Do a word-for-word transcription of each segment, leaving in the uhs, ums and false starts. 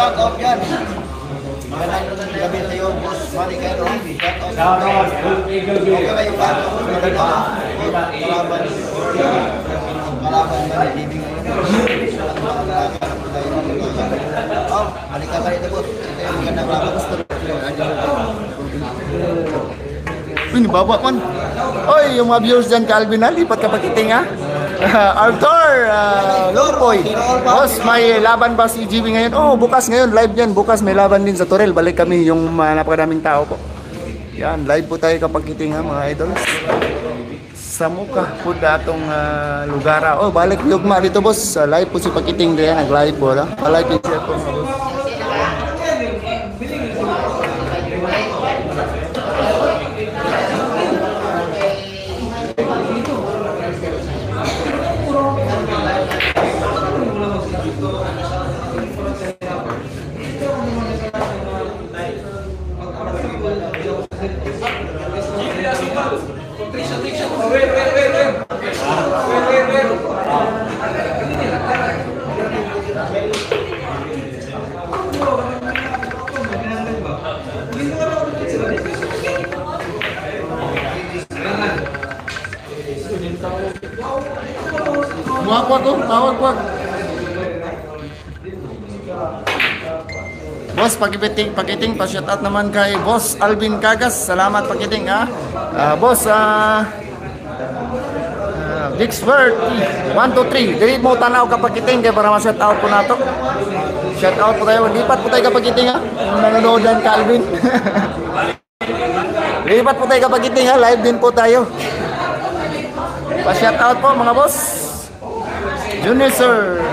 shout out yan. Magandang gabi sa'yo, boss. Mali kayo, no? Shout out. Okay kayo ba? Magandang kalaban. Kalaban ba ni Living? Oh, halika ka rito, boss. Ito yung magandang kalaban. Ini babak man. Oy, yung mga viewers dyan, Calvin, ha? Lipat ka pakiting, ha? Uh, Arthur, uh, Longpoy. Boss, may laban ba si G B ngayon? Oh, bukas ngayon, live yan. Bukas may laban din sa Torel. Balik kami yung uh, napakadaming tao po. Yan, live po tayo kapagiting, ha, mga idols. Sa mukha po datong uh, lugar. Oh, balik yugma dito, boss. Uh, live po si Pakiting din, nag-live po, ha? Palike and share po, mga boss. Wag wag oh, tawag wag. Boss, pakipiting, pakiting, pa-shout out naman kay Boss Alvin Cagas. Salamat pakiting, ha. Uh, boss, ah uh, Dixford one two three. Dili mo tanaw ka pakiting kay para ma-shout out po nato. Shout out po tayo. Lipat po tayo ka pakiting, ha. Nanonood dan Calvin. Lipat po tayo ka pakiting, ha. Live din po tayo. Pa-shout out po mga boss. Junior sir.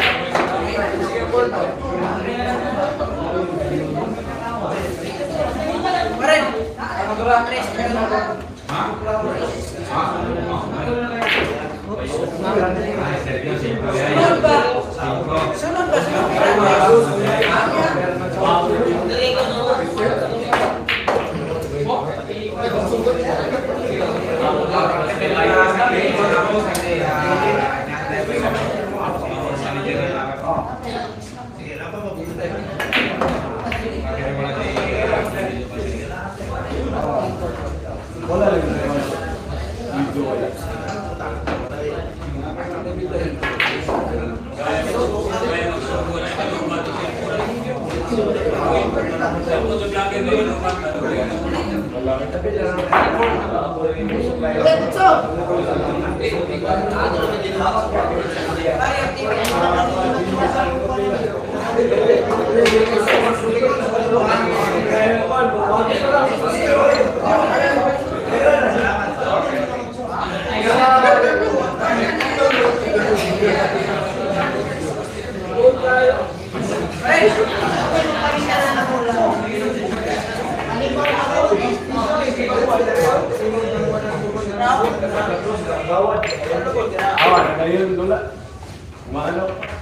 Awan, ngayon dula. Umano?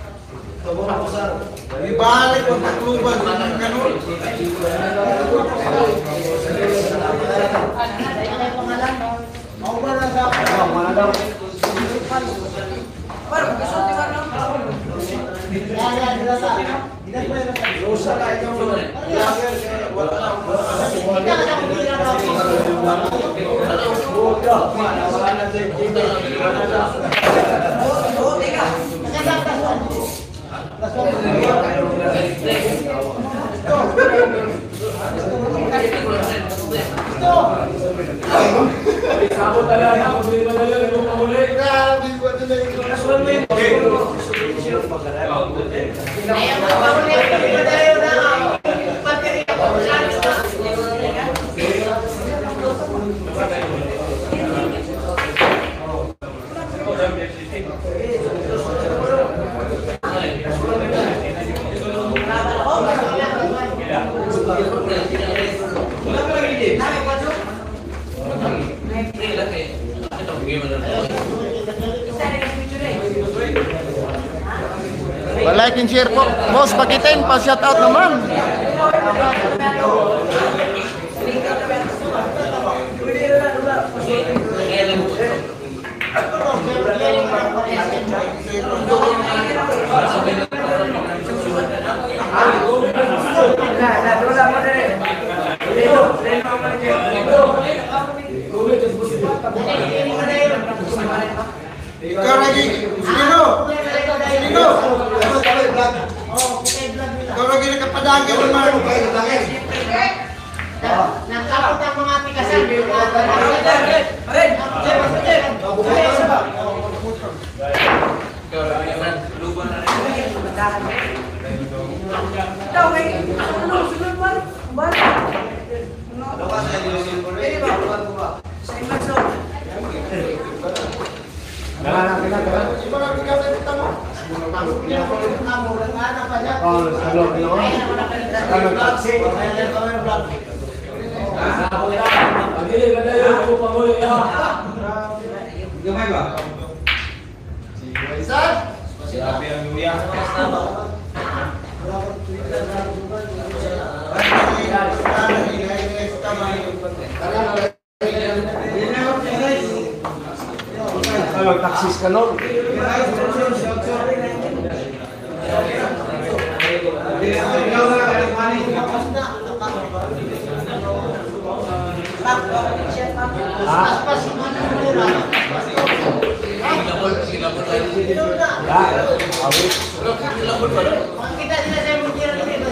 Ibalik mo sa kluban ng ganun. Mau ba na sa ako? Mana daw? Parang gusto di ba lang? Yan, yan, dila sa ano? Rosa ka ikaw. Wala na. Hindi ka na kumila na ako. Wala na sa ikita. Wala na. Oo, teka. Ako talaga, ako din madala na kung mahuli. Grabe ko na lang. Kasulan mo yun. Ayaw mo ba ulit? Ayaw na ako. Pagkari ako. Like and share po. Boss, pakitin, pa-shout out naman. Ano? Ikaw lagi, sino? Sino? Ikaw lagi nakapadagin naman. Nakapot ang mga aplikasyon. Kalau taksis ka no? Kita sila sa mungkin dito.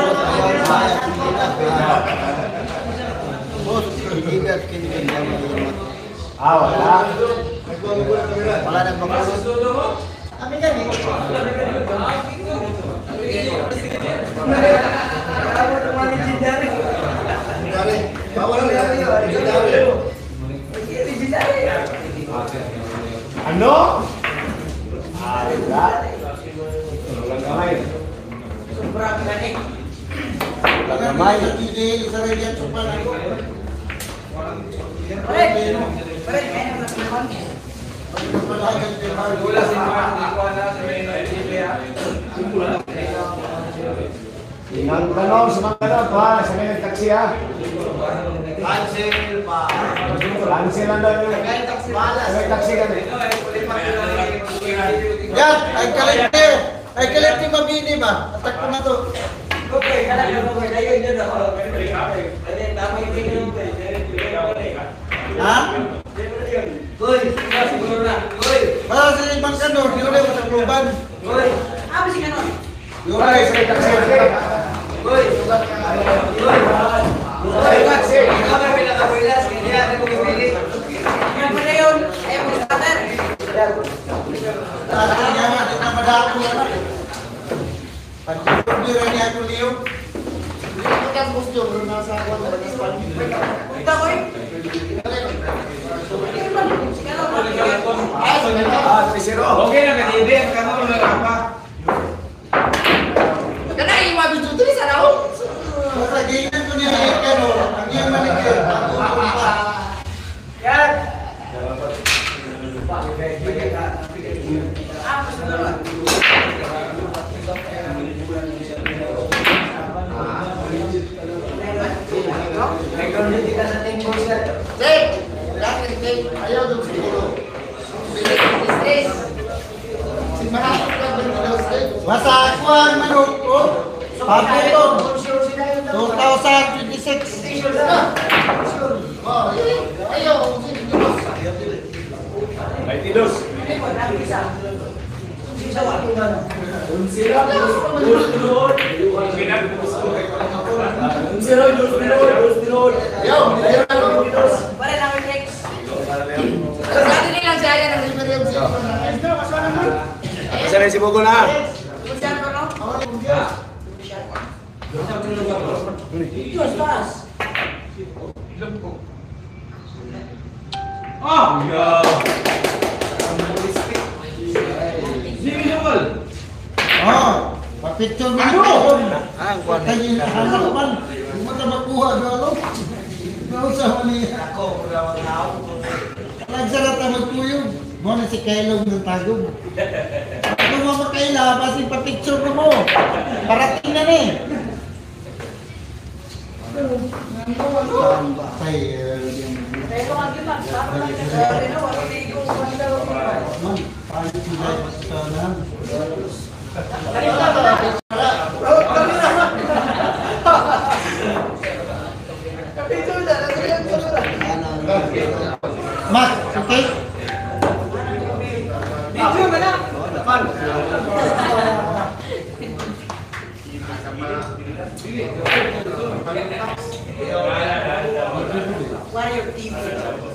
Bos, ingat kini Ah, wala. wala nang makulit. Kami kan eh. Bawal na Ano? Ah, wala. Walang kamay. Gamay. Hindi sa radio supan ako. Inang tanong sa mga tanong ha, sa may nagtaksi ha. Cancel pa. Cancel lang daw yung sa may taksi kami. Yan, ay kalite. Ay kalite mabini ba? Atak ko na to. Ha? Para sa ibang kano, yun ay matakluban. Apa sih kan? Yun ay sa taksi. Yang mana yun? Ayaw mo sa atin. Tadi niya nga, di na madako na. Pagkakabira niya ako niyo. Hindi ka gusto, bro, nasa ako na Kita ko eh. Okay na kanidi, ang kanong nagapa. Kena iwa bisu tu di sana oh. Masa ganyan ko niya ay kano, ang iyang manikir, ako pa. Yan. Apa sebenarnya? Cek, jangan cek, ayaw dong siguro. Si Mahatma ka ba nila, cek? Masa ako ang manok ko, pagkutong, two thousand twenty-six. Oh, ayaw, Ay, tidos. Unsira, dos tinod. Unsira, dos tinod, dos tinod. ayaw, ayaw. Pare namin next. Sabi nilang si Aya ng experience. Sana si Bogo na. Kumasan ko no? Diyos, taas. Ah! Sige, Joel. Oh, papicture mo Ano? Ang kwan. Kaya hanap man, hindi mo na makuha galo. Galo sa huli. Ako, nagsarata magkuyog. Mo na si Kailong ng tagog. Ako mo makaila, basi papicture mo mo. Parating na ni. Batay, Pero ang kita, sabi lang sa Reno, wala dito, wala daw. man, palit sila sa nahan. Kanina ba? man. Warrior T V.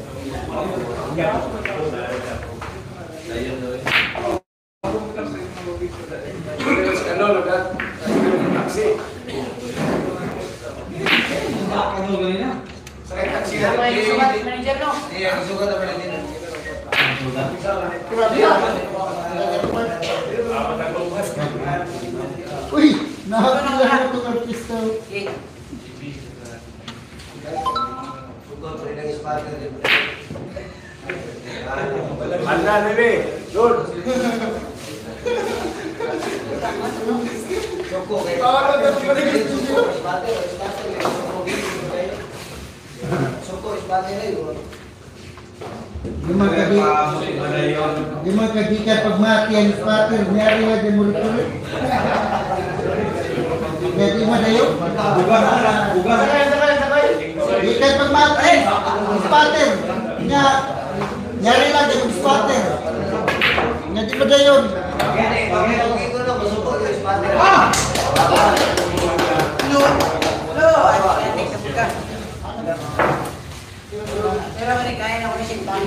Ano, lugat? Taxi. Sakay taxi na. Ano yung sugat, manager, no? Iya, sugat na pala din. Uy! Nakakilala na itong artista. Okay. Sugat rin ang spotter din. Anda, bebe. Doon. Soko kay. Soko spotter na yun. Di magkadi, di magkadi ka pagmati ang spatter, nyari nga di mulit-ulit. Pwede mo na yun? Bugas, bugas. Di ka pagmati, spatter, nya, nyari lang di spatter. Nya di mo na yun. Okay ko na, masoko yung spotter. Pero wala kaya na ako na sintahan.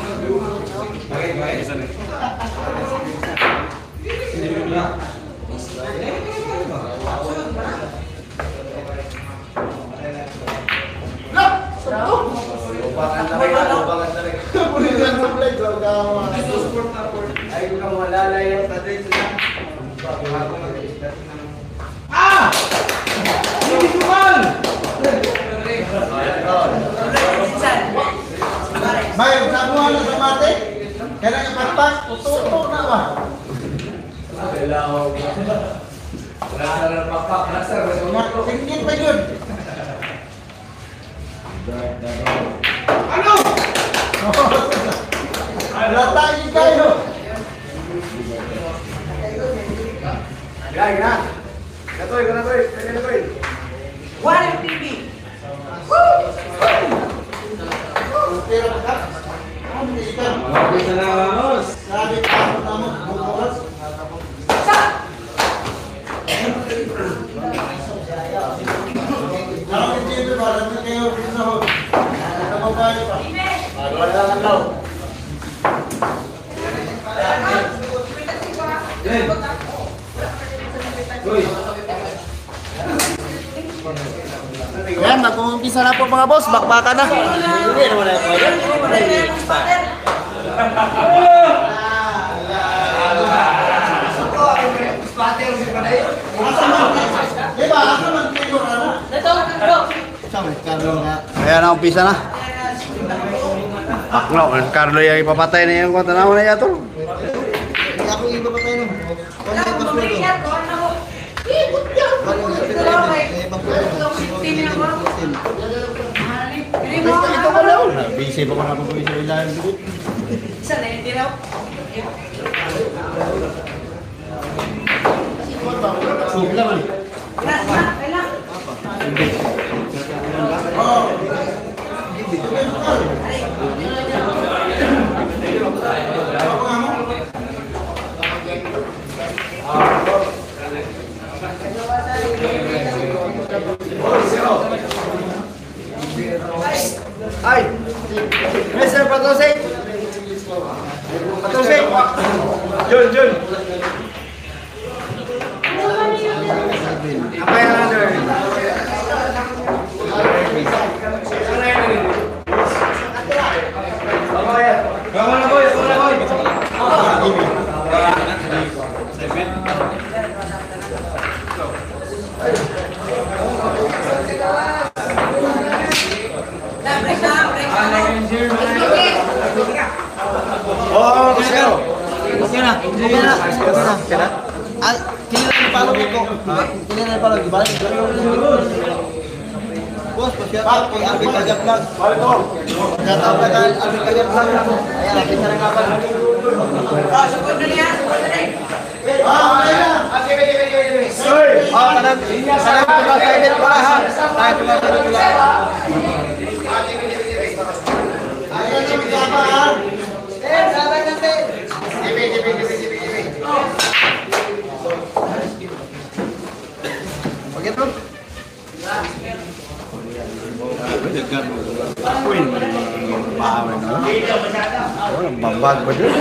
Lupakan na rin, lupakan na rin. Pulitan sa play, gagawa. Ay, kung kang malalay yung tatay sila. May, sabuhan na sa mati. Kaya nga patpat, tututo na ba? Tingin pa yun. Ano? Latayin kayo. Gaya, gaya. Katoy, katoy, katoy. Warrior T V. Pero ka. Ano dito? Sabi ka, tamo, bukas. Ako dito ba, ano kayo sa hod? Ano ba pa? Wala lang daw. Yan, mag-uumpisa na po mga boss, bakbakan na. Hindi naman na po. Spotter si Panay. Di ba? Asa man kayo ano? Ito, ito. Sabi, Carlo nga. Ayan na, umpisa na. Akno, Carlo yung ipapatay na yung kanta naman na yato. Hindi ako iba pa tayo. Wala Wala yung ko paswelo. mabigat ko. Ano ko? Ikot yan. Wala yung Ito paswelo. lang kay. Eh, paswelo. T V na ko. Mahalin. Pili mo. Basta ito pa daw. Busy pa ko na pag-uwi sa ilan. Isa na hindi raw. Sige naman. Wala, wala, wala. Ay! Mister Patosik! Patosik! Jun, Jun. Apa yang ada? Kamana boy, kamana boy. Nah, break na, break na. Okay. Oh, okay na. Okay na. Okay na. Okay na. Ah, kailan yung follow ko? Kailan yung follow? Balik. Boss, pa-share out kay Abi Kagab Vlog. Shout out kay Abi Kagab Vlog. Ayan, nakita na nga ba? Oh, sukod na niya, sukod na niya. Ah, okay na. Oh, kanang kanang tuba sa edit ko ha. Tayo tuba sa edit ko. Ayan na, magkapa ha. Eh, sabay natin. Sige, sige, sige, sige, sige. Pagkito? Uy, bawi na. Oh, babag ba dyan?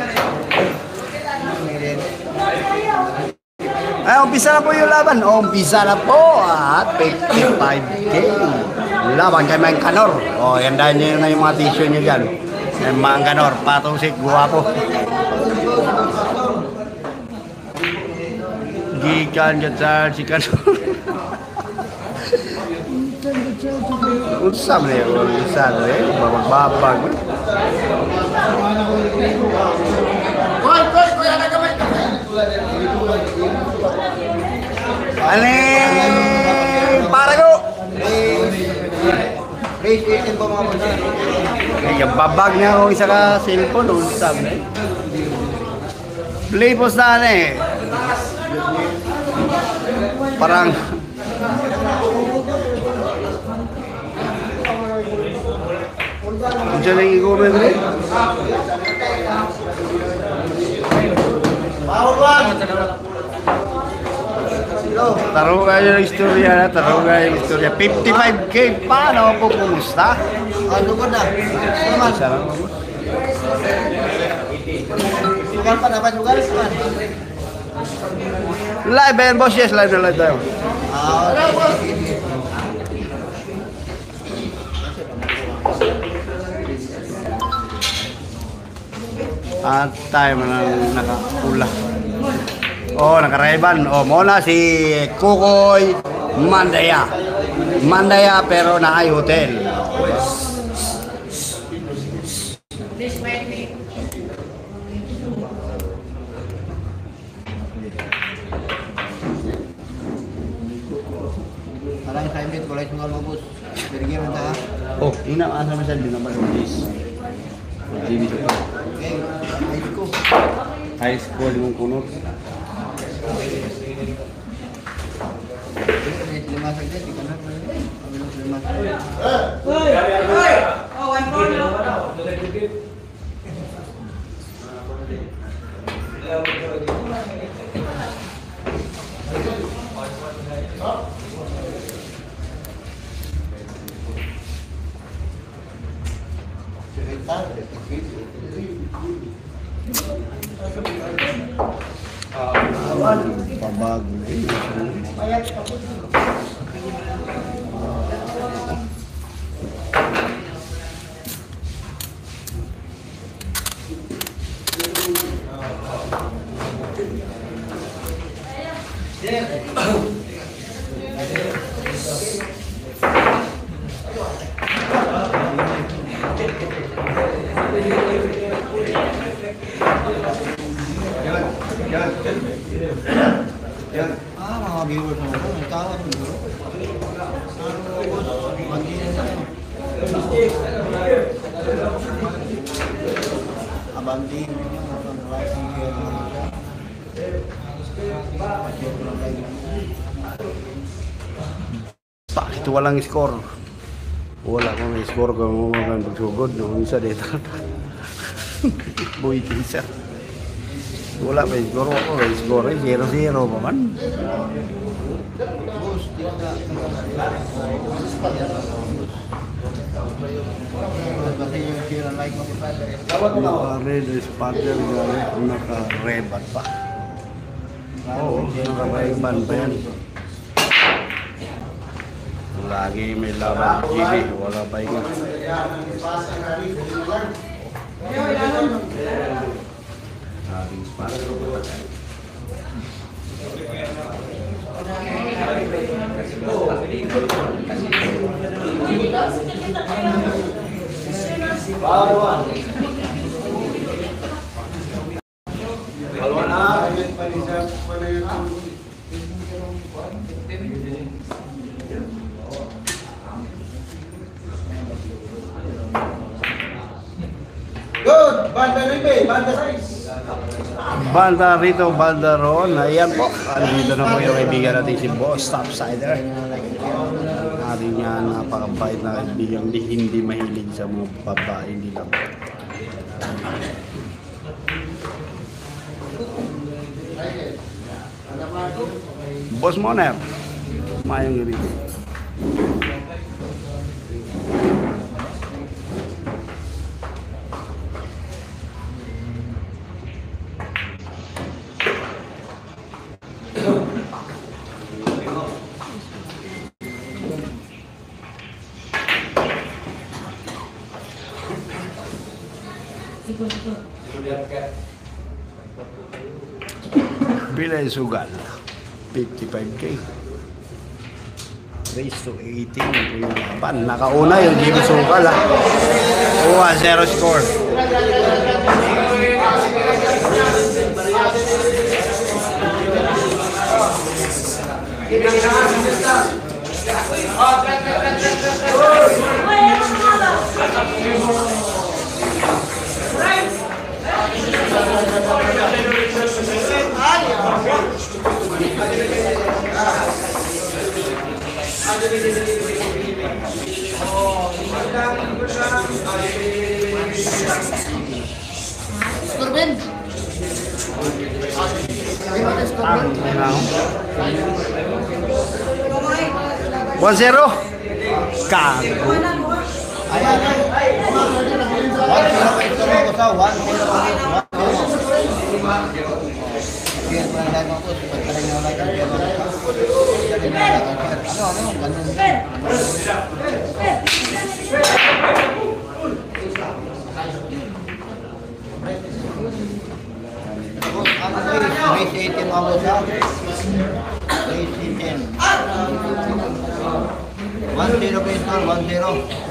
Ay, umpisa na po yung laban. Umpisa na po at fifty-five K. Laban kay Mang Kanor. O, oh, yan dahil nyo na yung mga t-shirt nyo dyan. Yung Mang Kanor, patusik, guwapo. Gikan ka sa si Kanor. Usap na yun. Usap na yun. Babag-babag. Alin! Para ko! Race eighteen po mga boss. Kaya babag niya ako isa ka cellphone. Usap na yun. Play post na na eh. Parang kung siya nang i-comment rin. Taro kayo ng istorya na, taro kayo ng istorya. fifty-five K, paano po kumusta? Ano ko na? Naman. Isa lang. Sugal pa dapat sugal man. Live yan boss, yes, live na live tayo. Ah, okay. At tayo man ang nakapula. Oh, nakareban. Oh, muna si Kukoy Mandaya. Mandaya pero na ay hotel. Please wait me. Parang assignment, wala yung mga boss. Berigyan mo ta. Oh, ina asa man sa dinamay this. G B pa. Okay, ayos ko. High school yung kuno. Lima saja, di kanan. Ambil lima. Oh, one more now. Pabag. Ah, mga viewers mo ko, nagkawan mo. Abanti mo niya, like and share mo siya. Bakit walang score? Wala kang may score kung mo kang pagsugod no isa dito. Boy teaser. Wala may score ko, may score zero zero pa man. Basta yung share and like mo pa. Naka-red spotted galing naka-reban pa. Oo, naka-reban pa yan. Lagi may laban G B, wala pa yun. Laging spotted. Good! Banda Ribe, banda size. Banda rito, banda ron. Ayan po. Andito na po yung kaibigan natin si Boss Topsider. Ating niya napakabait na kaibigan. Hindi, hindi mahilig sa mga babae nila. Boss Moner. Mayong rito. Pila yung sugal? fifty-five K. Raise to eighteen. Ito yung laban. Nakauna yung Jimmy Sugal ha. one zero score. Kurben. one zero. Kago. Ayan. One zero pa ito mo sa one zero. Kaya pa lang mo ko sa kanya na kaya. Ano ano ganun. Ano race eighteen ako sa race eighteen. one zero pa ito, one zero.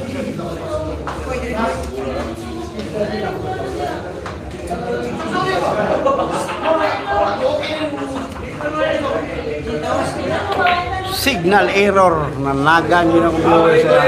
Signal error. Nanagan yun ang blower sa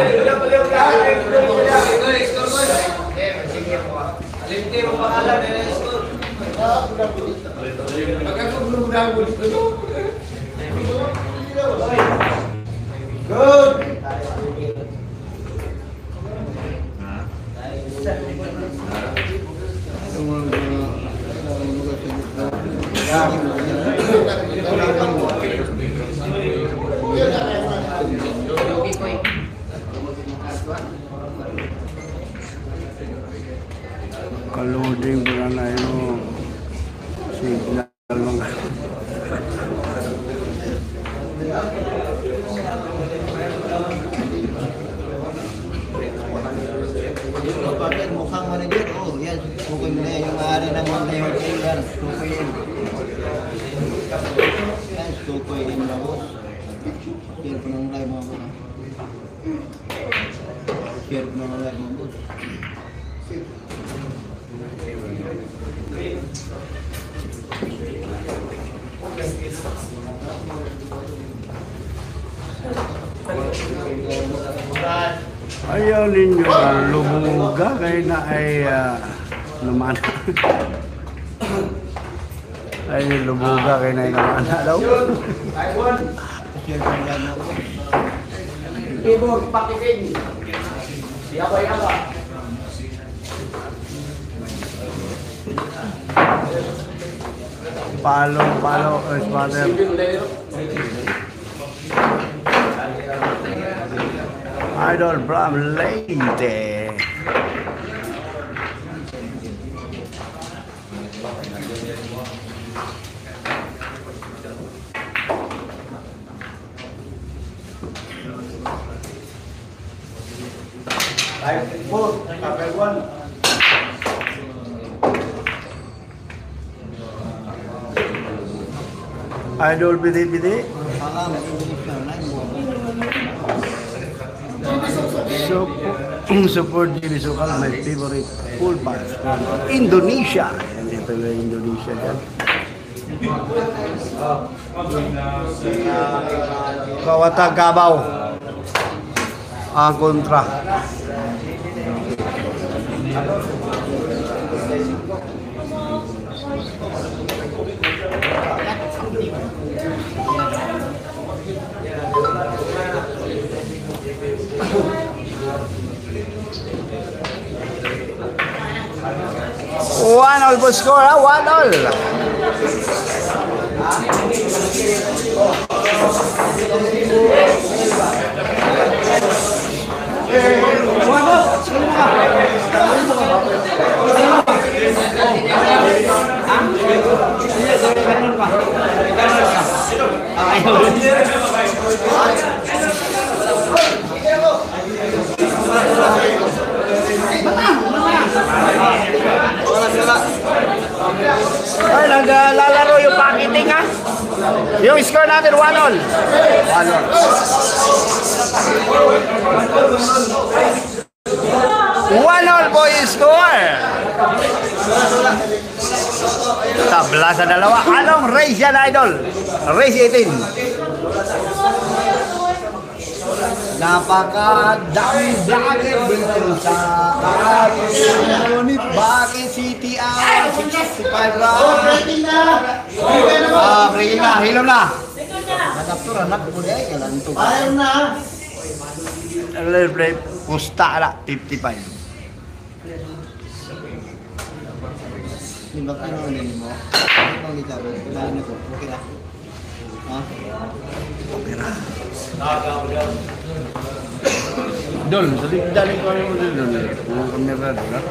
kaluding pula na yun. Signal mga. Bakit mukhang manager? Oh, yan. Sukoy mo na yan. Yung maaari ng mga mayor team yan. Sukoy yun. Yan, sukoy yun na boss. Share ko ng live mga boss. Share ko ng live mga boss. Ayaw ninyo ang lumuga kayo na ay uh, naman. Ay lumuga kayo na ay naman daw. Share ko ng live mga boss. Keyboard, pakikin. Yabay-yaba. Palo, palo, or spotted. Idol Bram Leyte. Live four, cover one. Idol Bidi-Bidi. Pakam, Indonesia, live mo. So, support Jimmy Sukal, my favorite pool pass from Indonesia. And ito na Indonesia dyan. Kawata Gabaw. Ang kontra. One all po score, ha? One all. Ay, naglalaro yung pakiting ha. Yung score natin, one all. one all. one all po yung score. Tabla sa dalawa. Anong race yan, idol? Race eighteen. Napakadaming vlogger dito sa Ngunit bakit City ang sixty-five round? Ah, breaking na, hilom na. Hanap to, hanap ko deh. Kailan to? Ayaw na. Let's play. Pusta na, fifty-five. Hindi ba ano ulit mo? Ano ang gitaro? Kailan na to? Okay na. Ha? Dol, tadi daling ko yung dol. Yung kamera doon, ha?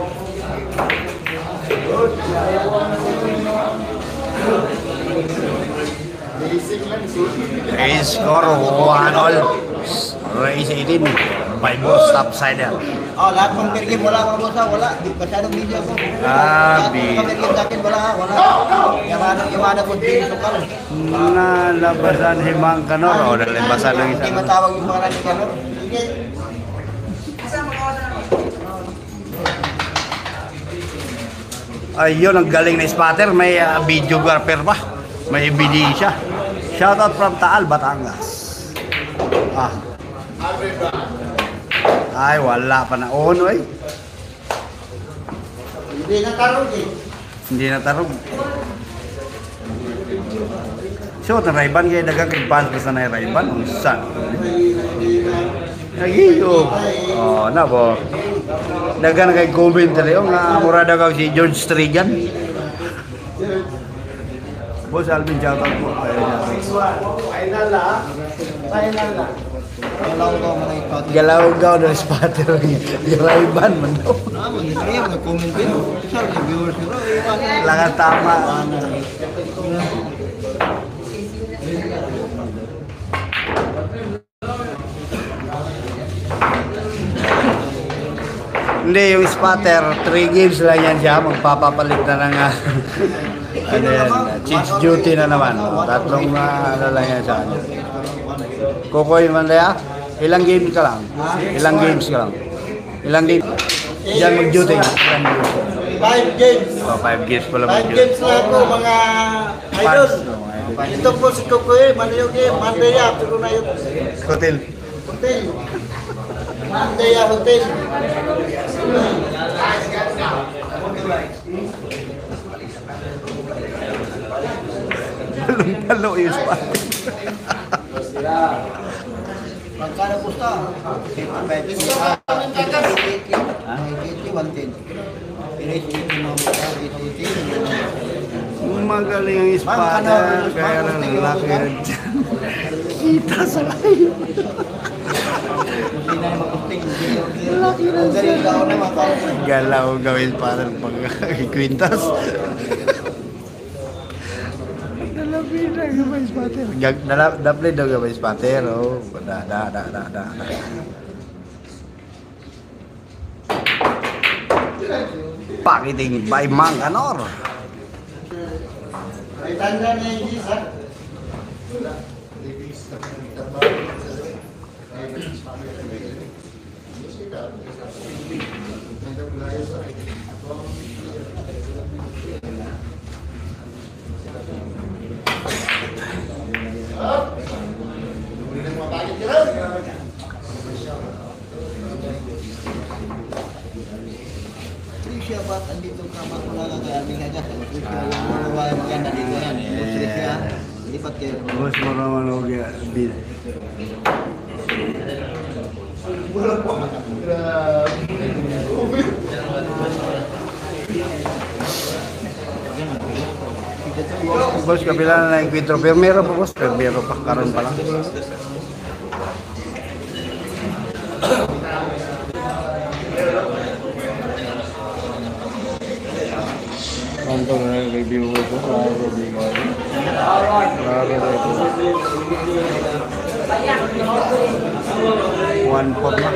Race score, one all. Race eighteen. Five balls, top side yan. Oh, lahat ng pergame wala ako bosa, wala. Di masyadong video ko. Ah, Lahat ng pergame sa akin wala, wala. Yaman, yaman ko din sa kal. Nalabasan himang kanor o nalabasan ng Hindi isang matawag yung mga nani kanor. ayun, ang galing na spotter. May uh, videographer pa. May ebidensya. Shoutout from Taal, Batangas. Ah. Ay, wala pa na ono eh. Hindi na tarong eh. Hindi na tarong. So, na Ray-Ban kayo dagang advance ko sa na Ray-Ban. Ang saan? Nagiyo. Oh, na po. Dagan kay commentary yung nga mura daw si George Strigan. Boss Alvin, shoutout po. Final na. Final na. Galaw daw mga ipot. Galaw-gaw ng spotter. Ray-Ban man daw. Ah, hindi yung nag-comment din. Sir, yung viewers nyo. Langan tama. Hindi, yung spotter, three games lang yan siya. Magpapapalit na ng uh, ano yan, change duty na naman. Tatlong uh, ano lang yan siya. Kukoy Mandaya, ilang games ka lang? Ilang games ka lang? Ilang games? Diyan mag-duty. Ilang games? Five games. Oh, five games pala Five mag-duty. games lang ako mga idol. Ito po si Kukoy, Mandayo Game, Mandaya, pero na yung Hotel. hotel. Mandaya Hotel. Talong-talo yung spotter. Magkano pusta? eighty, one ten. Magaling ang espada, kaya lang laki yan dyan. Kita sa layo. Hindi na makusting. Ang galing daw na makakasing. Galaw gawin para pag-kwintas. Dalabi na gawin spatter. Dalabi daw gawin spatter. Oh, da, da, da, da, da. Pakiting by Mang Kanor. Ay, tanda na yung gis, ha? Siya ba andito ka makulaga kay aming agad? Ano ba yung maganda dito yan? Musrik siya. Lipat kayo. Bos mo naman o kaya bil. Bos, kabila na na yung kwentro. Pero meron pa, bos. Pero meron pa. Karoon pa lang. Kanto na review ko ito. One pot na.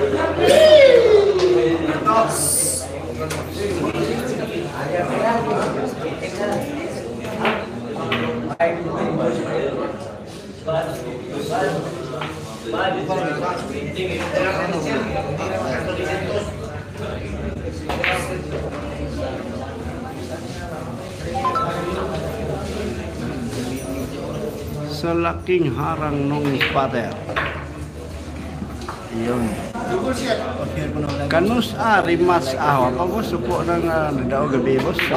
Sa laking harang nung spotter. Yun. Kanus ari mas aho. Apa boss supo ng uh, daw gabi boss. So,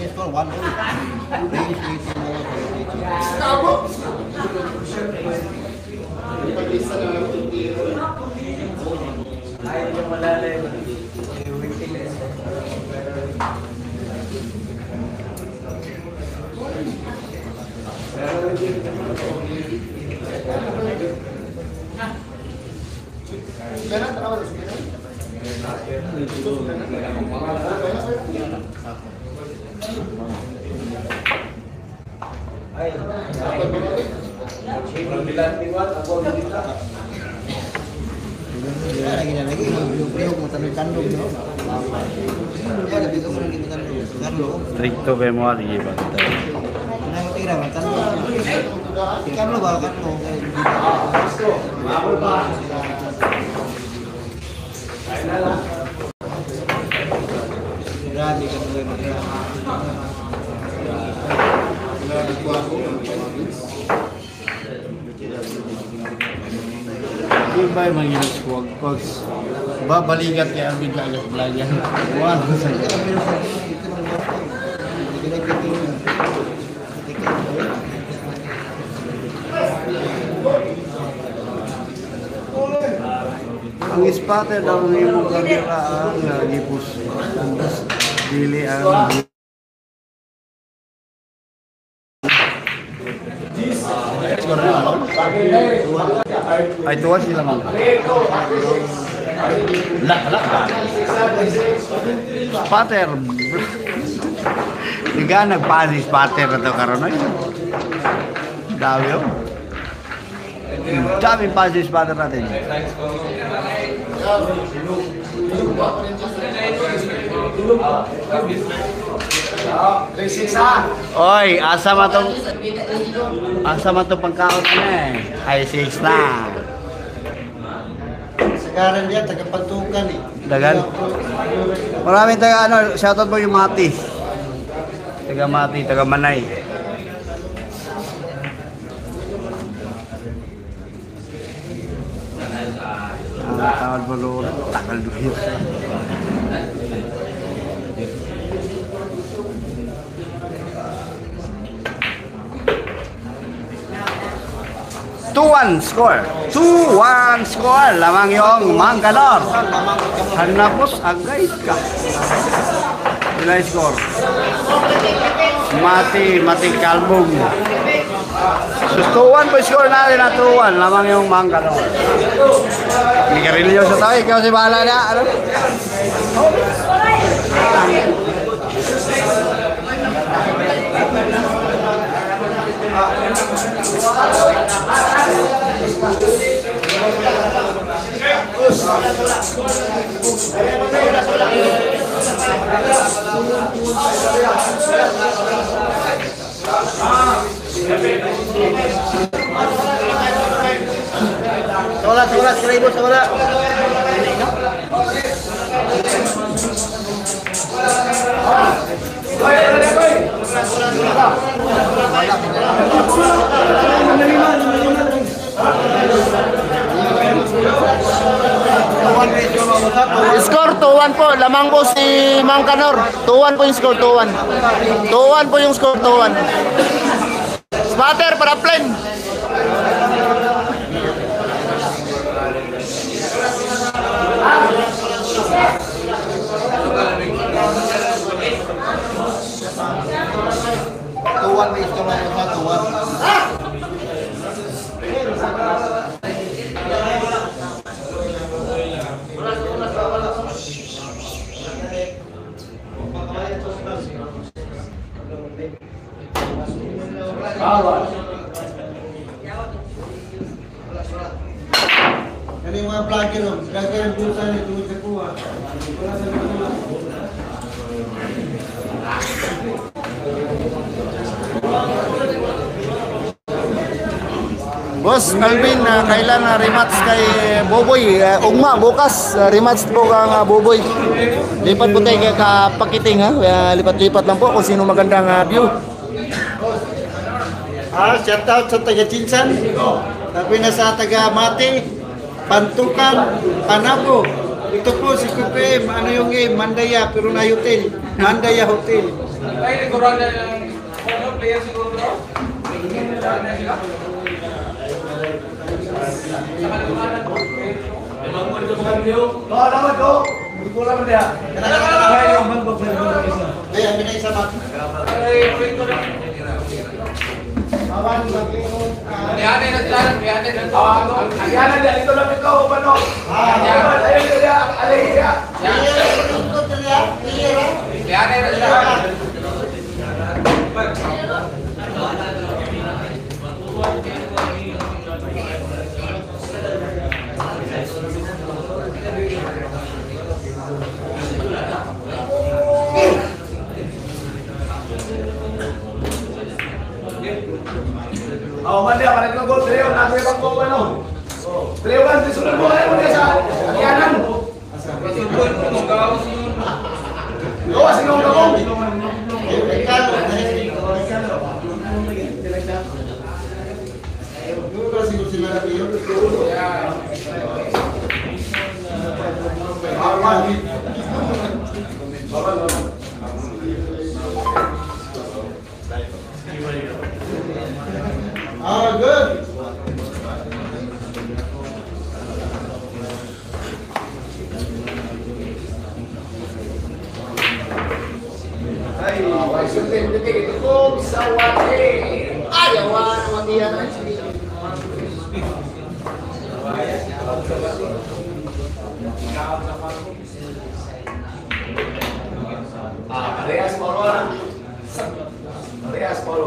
lagi na lagi yung mo tanong kandong no. Ya lebih ko mong kita kandong. Kandong. stricto be mo ari ba. Nang tira man kandong. Kandong ba kandong. Grabe ka mo na. Di ba yung mga squad coach? Babalikat kay Alvin Lagas Blagan. Wala ko sa iyo. Ang spotter daw ni mo kameraan nga gipus. Dili ang ay tuwa sila man. La la. Spatter. Diga nagpasi spatter na to karon ay. Dawi oh. Dami pasi spatter natin. Oy, asa man tong asa man tong pangkaon na eh. Ay six na. Sekarang dia tagapagtukan eh. Dagan. Maraming taga ano, shoutout mo yung Mati. Taga Mati, taga Manay. Ah, tawad mo lolo, takal duhit. two one score. two one score. Lamang yung Mangalor. Hanapos agay ka. Nilay score. Mati, Mati Kalbong. So two one po score natin na two one. Lamang yung Mangalor. Hindi ka rin nyo sa tayo. Ikaw si bahala na. Ano? Solat, solat, seribu solat. Score two one po. Lamang po si Mang Kanor. two one po yung score, two one. two one po yung score, two one. Spatter para plane. Tuan may ito na yung tuan. Bawal. Ano yung mga vlogger o? Vlogger ang bulsa niya tuwid sa kuha. Wala sa mga. Boss Alvin, uh, kailan uh, rematch kay Boboy? Uh, ugma, bukas, uh, rematch po kang uh, Boboy. Lipat po tayo kay Kapakiting ha. Uh, lipat-lipat lang po kung sino magandang uh, view. Ah, shout out sa taga Chinsan. Sabi na sa taga Mati, Pantukan, Panabo. Ito po si Kupe, ano yung game? Mandaya, pero na hotel. Mandaya Hotel. Ay, kurang na yung ano, player siguro bro? Oh, naman ko. Kulang mo niya. Kaya yung bangkok na yung isa. Ayan, binay sa mat. Lihanin na sila, lihanin na Ah, ayan na dyan. Ito lang ito. Paano? Ah, ayun na dyan. Alihiya. lihanin na sila. Oh, mali. Palit ng gold. Trio. Nasa ibang gold ano. Trio kan. Disunod mo. Ayaw mo niya sa akiyanan. Oo, sinong ako. Ah, good. Ay, wala suntin. Ito ko sa wate. Ayaw na matiyan. Ah, Reyes Polo na. Reyes Polo.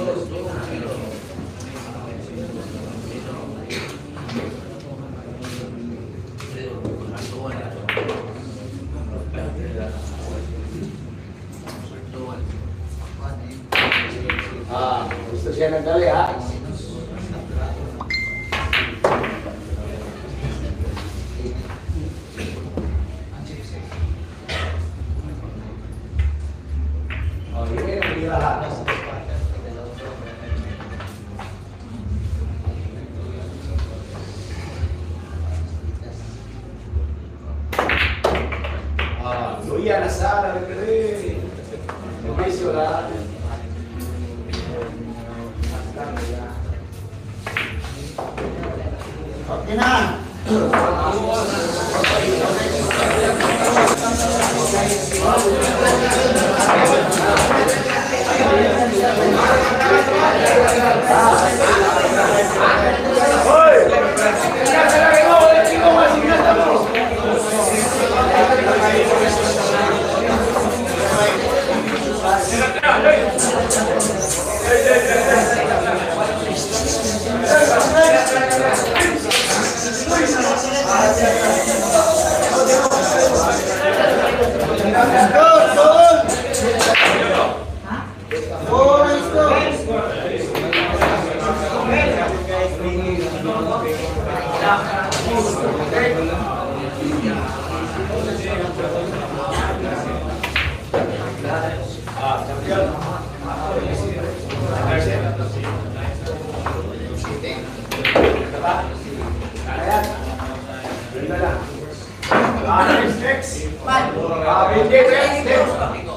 Ah, gusto siya nagdali ha. Oh, ini yang dirahat. Ah, Luya na sana nagdali. Luisyo na. Okay na. Good, good. Oh, let's go. Ah, next, next. Ah, hindi, next, next.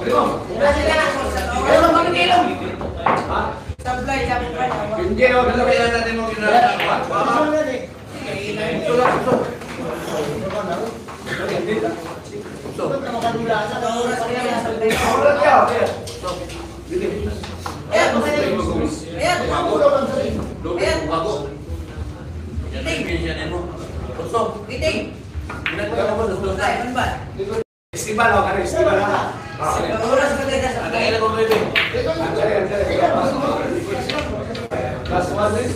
Ilong, kami ilong. Sablay, sablay. Hindi, oh, ano kaya natin mo ginagawa? Ulat niya, okay. Ayan, ayan. Ayan. Giting. Giting. Ay, ano ba? Festival, oh, kare, festival, ha? Ah, Oras ka tayo sa Ang galing, ang galing.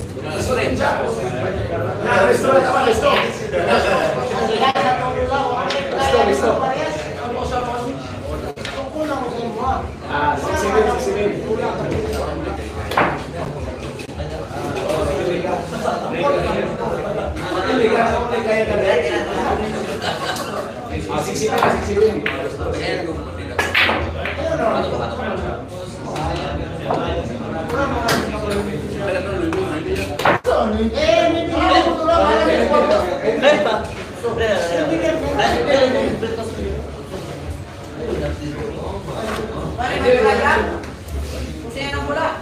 Sino ang pula?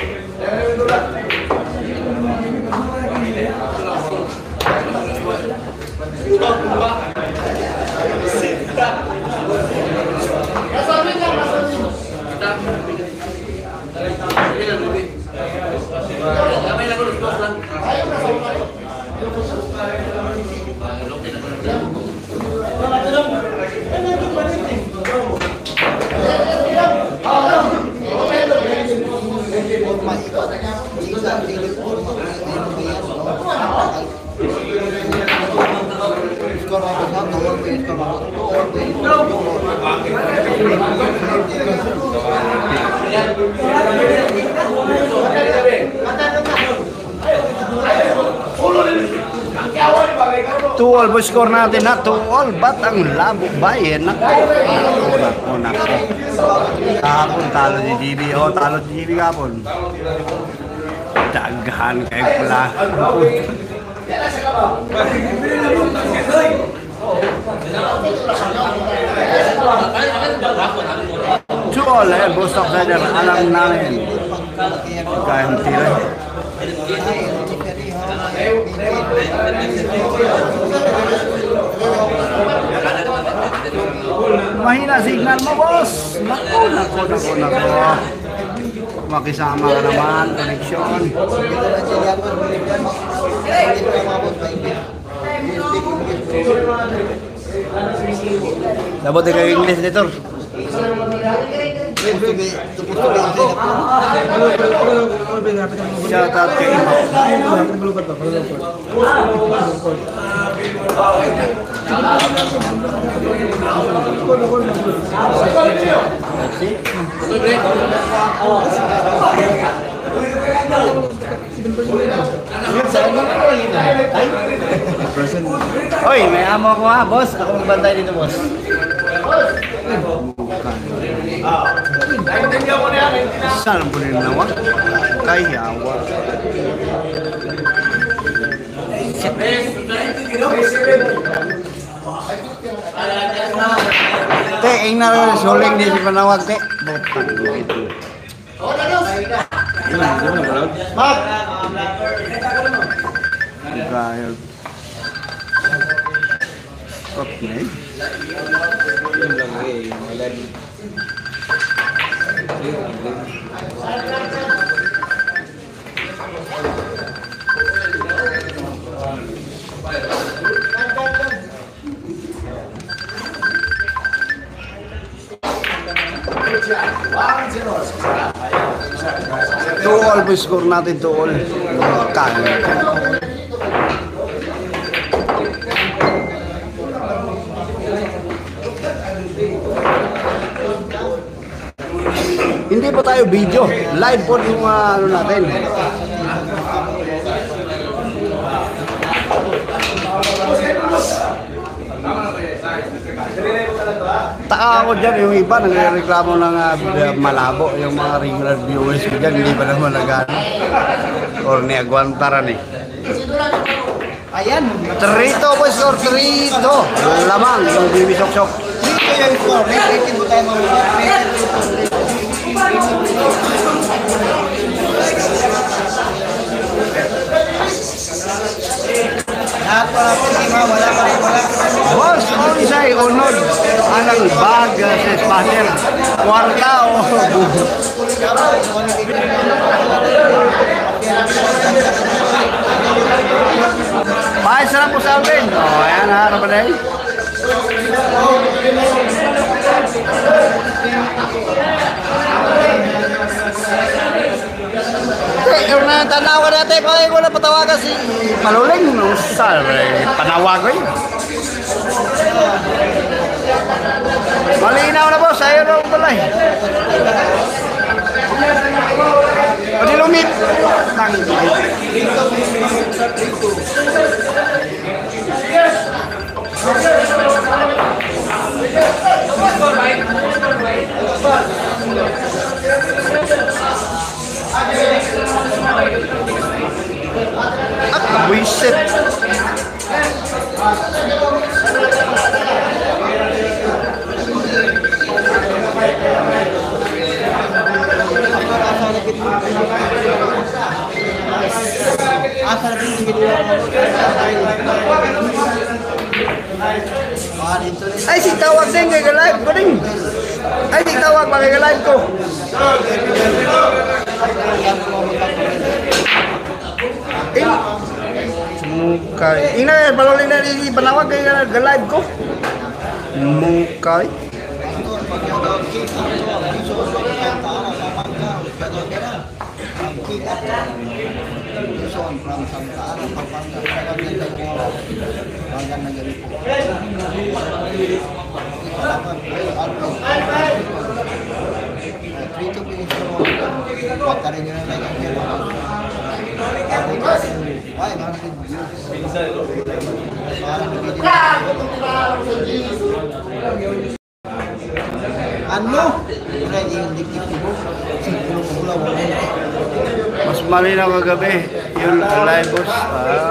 two all po score natin na two all. Ba't ang labo bayan? Nako, nako, nako, nako. Kahapon talo si G B. O, talo si G B kahapon. Daghan kayo pala. two all, ayan, boss of Rider. Alam namin. Kaya tira. Mahina signal mo, boss. Nako, nako, nako, nako. Makisama ka naman, connection. Dapat kayo English dito. Shout out kay Oy, may amo ko ha, boss. Ako magbantay dito, boss. Saan po rin nawa? Kayawa. Te, yung narosuling din si Panawag, te. Botang ito. Mag! Gayag. Okay. two all po score natin, two all. Kaya. Hindi pa tayo video. Live po yung uh, ano natin. Taka ako dyan, yung iba nagreklamo ng uh, malabo. Yung mga regular viewers ko dyan, hindi pa naman nagano. Or niagwantaran eh. Ayan. Trito po score, trito. Lamang yung bibisok-sok. Trito yung score. Rated mo tayo mga lahat pa po si Ma, wala pa rin, wala. Boss, Onsay, unod. Anang bag sa sponsor. Kwarta o. Bahas na po sa amin. O, ayan ha, Rabanay. Eh, yung natanawa natin, kaya ko na patawagan si Maluling. No, sal, eh, panawag ko yun. Malinaw na boss, ayaw na ang balay. Pwede lumit. At buisit. Asa na pinigil Ay, si tawag din kay live ko din. Ay, si tawag pa kay live ko. Eh, mukay. Ina, balolin na ni panawag kay live ko. Mukay. Ano? Mas malinaw kagabi yung live boss. Ah,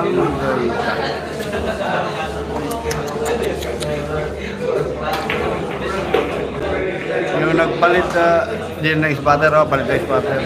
yung nagpalit uh, din ng spotter, oh, palit ng spotter.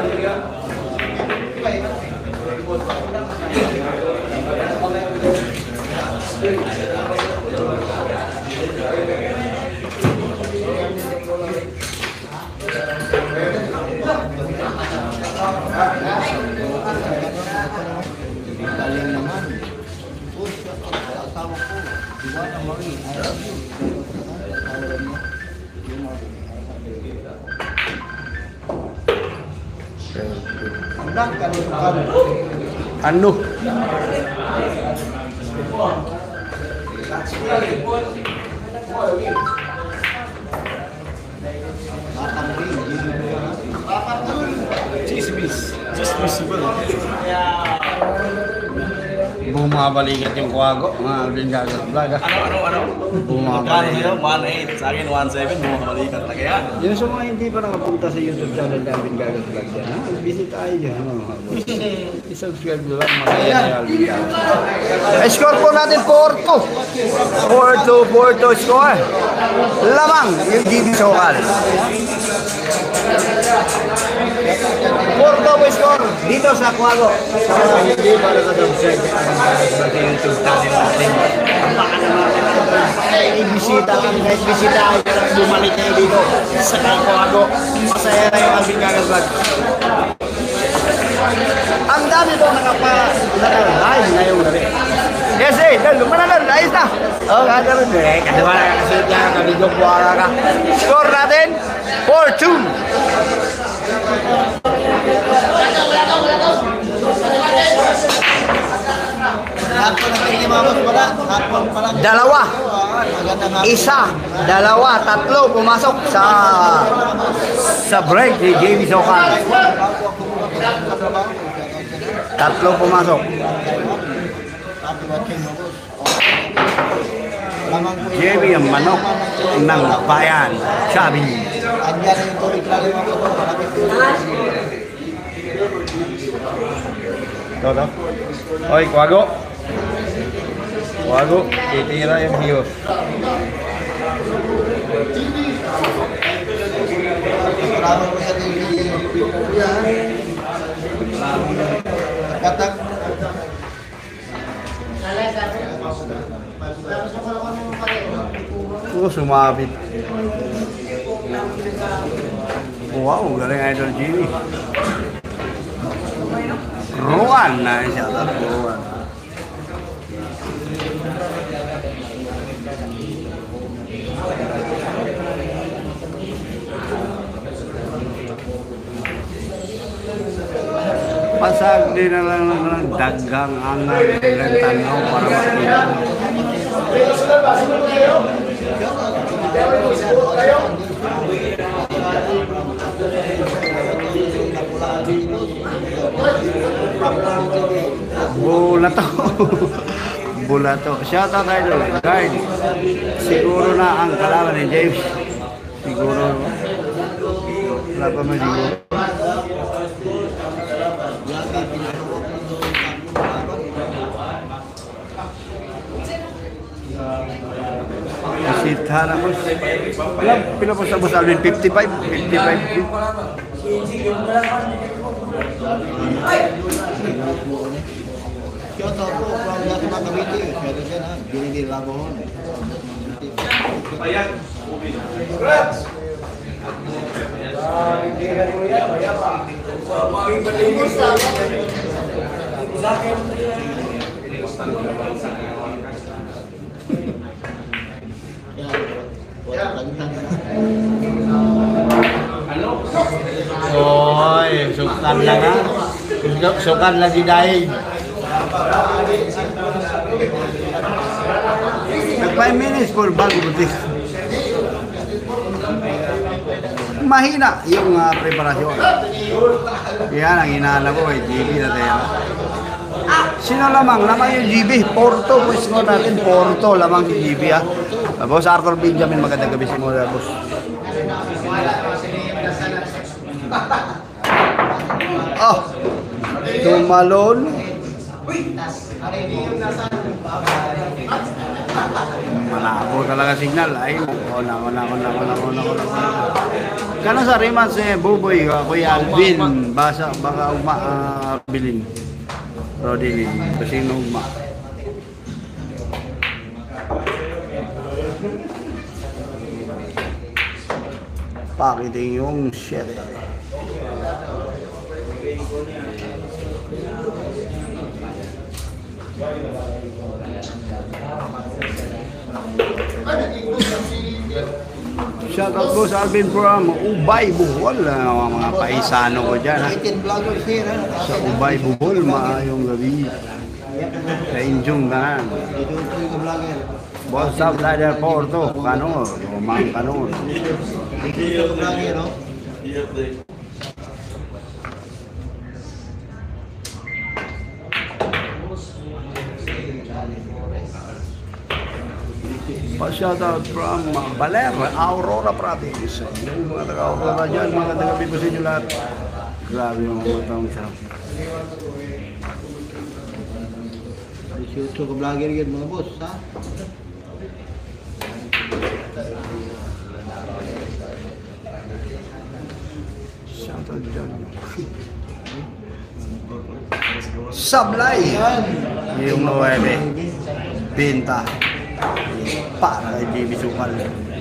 Ano? Chismis. Chismis ba? Bumabalikat yung kuwago, mga Alvin Gagas Vlog. Ano, ano, ano? Bumabalikat. one eight, sa akin one seven, bumabalikat na kaya. Yung sa mga hindi pa nakapunta sa YouTube channel ni Alvin Gagas Vlog dyan, ha? Visit tayo dyan, ano mga boss. I-subscribe nyo lang, makaya ni Alvin Gagas. Score po natin four two. four two, four two score. Lamang yung G D Sokal. four two po score dito sa Kuwago. Sa mga hindi pa nakasubscribe ni Alvin Gagas Vlog sa YouTube channel natin, baka naman i-bisita kami, i-bisita kayo, bumalik kayo dito sa Kuwago. Masaya na yung Alvin Gagas Vlog. Ang dami po nakapa Naka-live ngayong gabi. Yes eh, lumana na, ayos na. Oh, kada rin eh. Kasi wala ka kasi dyan, kabigong buwara ka. Score natin, four two. Hapon na kayo limabas pala. Hapon pala. Dalawa. Magandang hapon. Isa, dalawa, tatlo pumasok sa sa break ni J B Sokal. Tatlo pumasok. J B ang manok ng bayan, Chubby. Andiyan na yung tuloy lagi mga ito. Malapit Toto. Oy, Kuwago. Kuwago, titira yung views. Salamat po sa T V. Katang. Oh, sumabit. Wow, galing Idol Jimmy. Ruan na siya. Ruan. Pasag din na lang ng dagang ang rentanaw para makita. Bulato. Bulato. Shout out idol. Guard. Siguro na ang kalaban ni James. Siguro. Wala pa man siguro. Isitahan ako. Wala, pinapos na Boss Alvin, fifty-five. fifty-five. Shout out po from Las Macavite. Shout out yan ha. Binigay Labohon. Ayan. Congrats! Oy, sukan lang ha. Sukan lang di dahil. five minutes for bago butik. Mahina yung uh, preparasyon. Yan ang inaala ko eh, G B na tayo. Sino lamang? Lamang yung G B. Porto, boss mo natin. Porto, lamang si G B ha. Uh, boss Arthur Benjamin, magandang gabi si mo na boss. Oh, tumalon. Malabo talaga signal. Ay, wala, wala, wala, wala, wala, wala. Kano sa Rimas eh, Buboy, Kuya Alvin, basa, baka ugma, uh, bilin. Rodin, kasi ugma. Pakiting yung shit. Shout out Boss Alvin from Ubay, Bohol. Uh, mga paisano ko dyan. Ha? Vloggers here ha. Sa Ubay, Bohol, maayong gabi. Sa Injong Ganan. Dito yung vlogger. Boss Up Rider Porto, Kanor, Romang Kanor. Dito yung vlogger no. Pa-shout out from uh, Baler, Aurora Pratis. Yung mga taga-Aurora dyan, mga taga-gabi po sa inyo lahat. Grabe yung mga taong sarap. Dito yung vlogger yun mga boss ha. Shout out dyan. Sablay! Yung nuwebe. Binta. Para kay J B Sukal.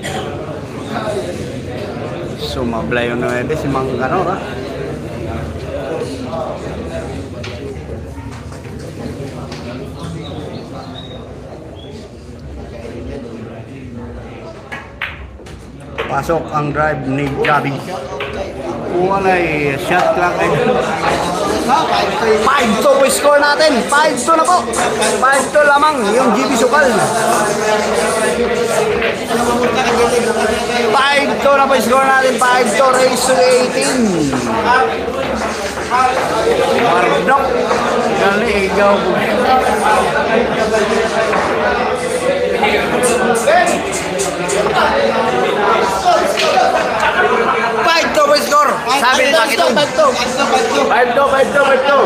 Sumablay yung nuwebe si Mang Kanor ha. Pasok ang drive ni Gabi. Walay shot clock eh. five two po score natin. five two na po. five two lamang yung G B Sukal. five two na po score natin. five two race to eighteen. Mardok. Galigaw po. five two po score. Sabi ni Pakitong. five two. five two, five two, five two.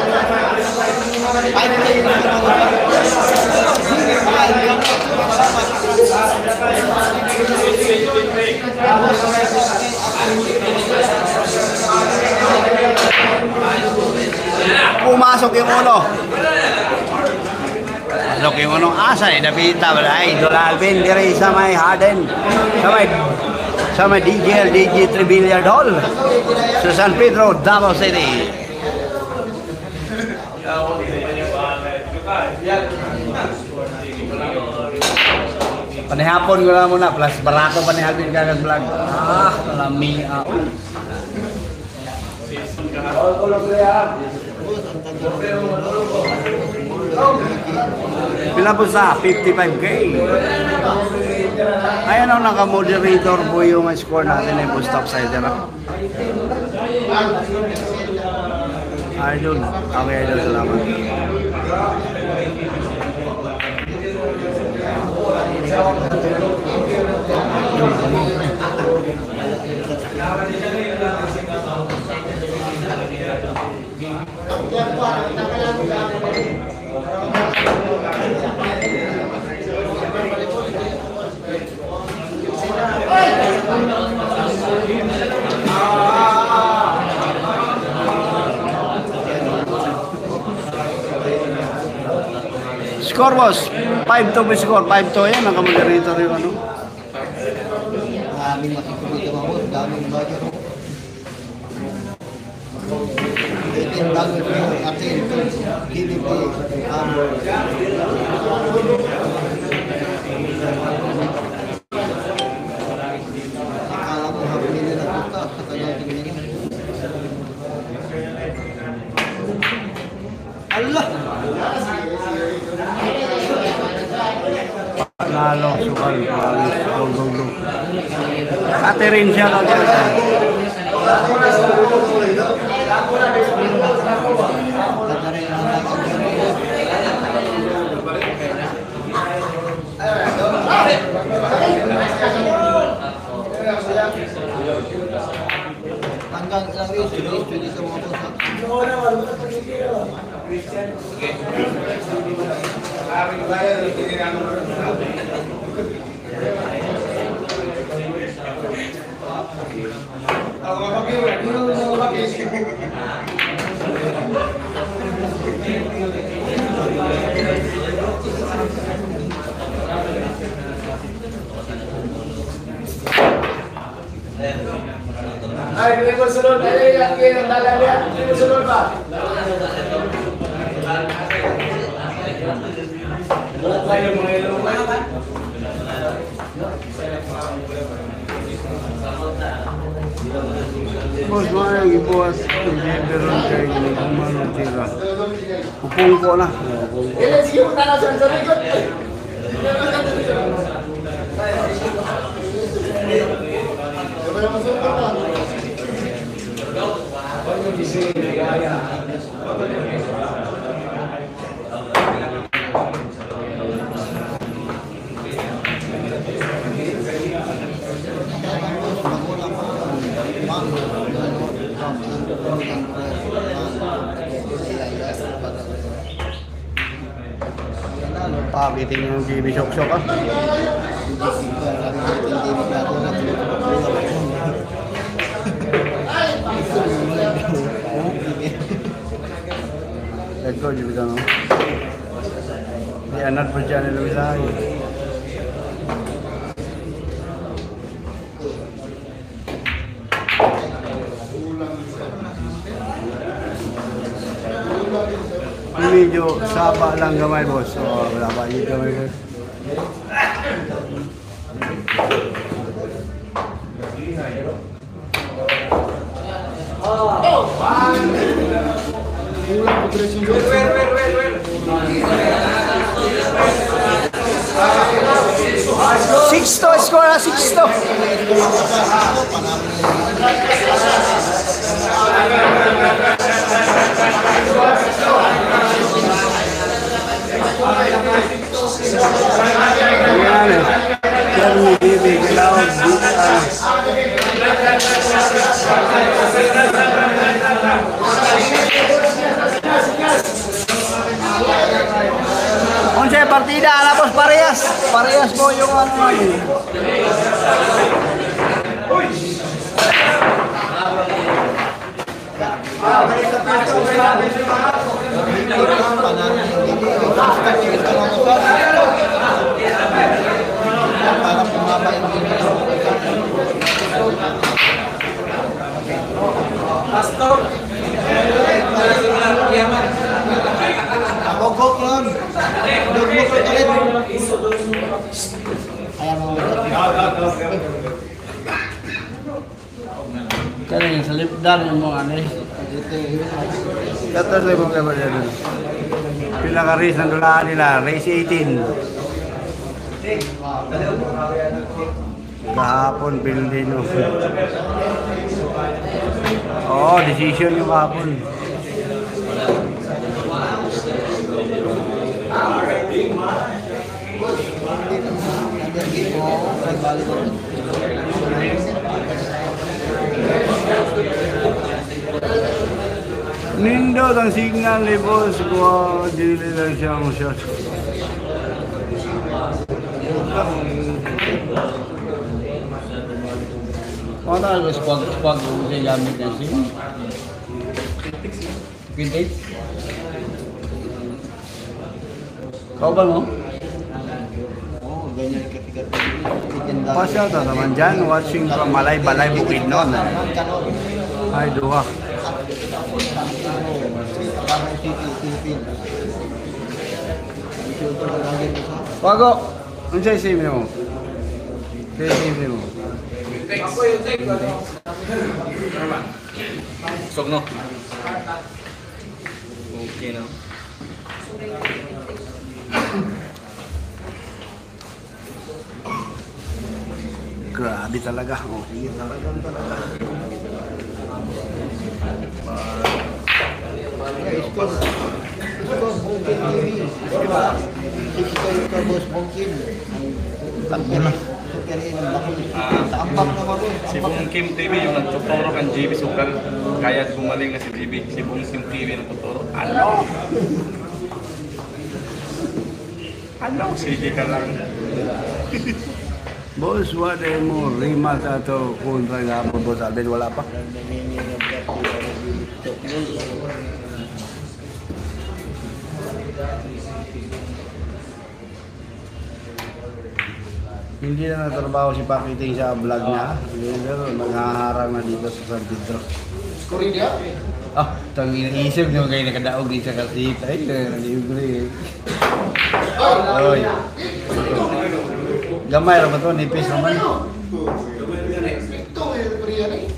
Pumasok yung uno. Pasok yung unong asa eh. Napita wala. Idol Alvin. Diri sa may Harden. Sa may sa may D J L D J three Billiard Hall. Sa San Pedro, Davao City. Panihapon ko lang muna. Plus barato pa ni Alvin Gagas Vlog. Ah, lami ako. Boss, ang Pila po sa fifty-five K. Ayan ang naka-moderator po yung score natin ay po topsider. Idol. Okay, idol. Salamat. Score boss, five two may score, five two yan, naka-moderator yung ano. Maraming makikita mo, daming bagay mo. eighteen bagay mo, atin, G D P, akala mo, hapin nila na puta, katagal tingin. Allah! Nalo, sukal, palis, go, go, go. Catherine siya lang siya. Tanggal lang yun, sulit dito mga pusa. Ay, hindi ko sunod. Ay, lagi ng dalan niya. Hindi ko sunod ba? Wala tayo mga ilong. Boss, mga yung ibuwas, hindi meron kayo gumanong tira. Upong ko na. Ilan sige mo tanasan sa likod. Pabiting yung G B Shock-Shock ah. Let's go, juga no. Di anak berjalan lebih lagi. Medyo sapa lang gamay boss. Oh, wala pa yung gamay boss. Six to score na six to. Ayan eh. Yan ni Bibi Gilawag dito. Onse partida, alapos parehas. Parehas po yung ano yun. Para pumaba yung dito. Pastor. Abogok lang. Dugmok lang ulit. Ayan mo. Kaya yung salip dan yung mga ano eh. Tapos may problema dyan. Pila ka race ng dulaan nila, race eighteen. Kahapon, Pilipino. Oo, oh, decision yung kahapon. Nindot ang signal ni boss ko, dili lang siyang shot. Ano na spag spag sa gamit niya siya? Vintage? Kau ba mo? Oo, ganyan katigat. Pasya to naman dyan, watching from Malay Balay Bukidnon. Ay, duha. Wago, ang siya isip mo? Siya isip mo? Ako yung take. Sog no? Okay no? Grabe talaga. Oh, sige talaga talaga. Takbo na. Tambak na ako. Si Bong Kim T V yung nagtuturo kan J B Sukal. Kaya gumaling na si J B. Si Bong Kim T V nagtuturo. Ano? Ano? Sige ka lang. Boss, what mo rematch ato kontra nga mo boss Alvin wala pa. Hindi na natrabaho si Pakiting sa vlog niya. Pero naghaharang na dito sa San Pedro. Korea? Ah, tang iniisip nyo kayo nakadaog dito sa kasita. Ay, libre. Oy. Gamay ra ba to? Nipis naman. Ito eh, Korea eh.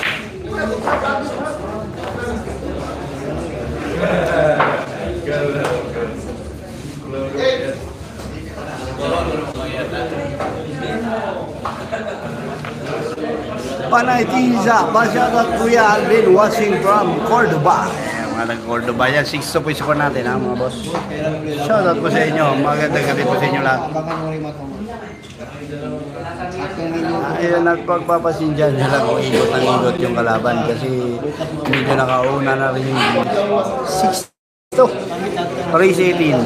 Panay Tiza, pasyagat Kuya Alvin watching from Cordoba. Eh, mga taga-Cordoba yan, six to push ko natin ha mga boss. Shoutout po sa inyo, magandang gabi po sa inyo lahat. Abangan mo rin mga tamo. Atong ninyo. Ayun, nagpagpapasindihan sila kung ikot ang ikot yung kalaban kasi medyo nakauna na rin yung six to race eighteen.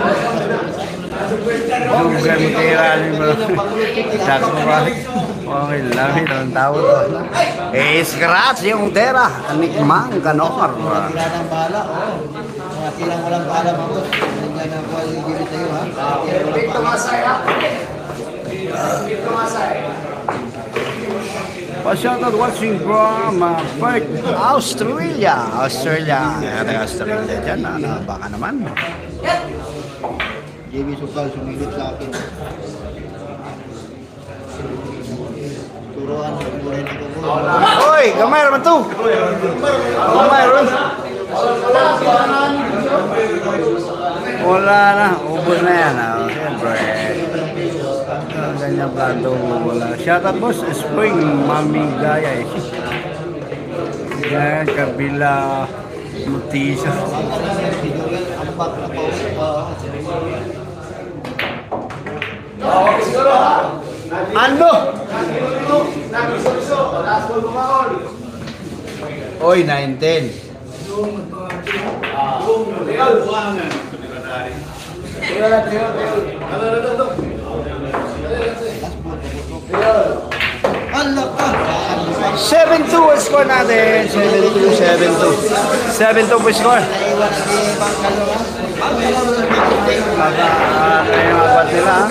Yung gantera ni bro. Sako ba? Okay, lamin ang tao to. Eh, scratch yung tera. Anikmang kanor. Tila ng bala, oo. Mga tilang walang bala mga boss. Nandiyan ang quality tayo ha. Tilang walang bala. Pa-shoutout watching from uh, Perth, Australia. Australia. Ano Australia dyan? Ano, baka naman. J B Sukal, sumilip sa akin. Turuan, turuan ako po. Hoy, gamay naman to. Gamay ron. Wala na, ubos na yan. Oh, siyempre. Ah, ganyan plato wala. Shoutout boss, Spring Mami Gaya. Yan, kabila Mutisa. Ambak na po. Ando! Oy, nine ten. Allah ka! seven two ang score natin. seven two, seven two. seven two po score. Naiwan si Bangkalo ha? Ay, mga bat nila ha.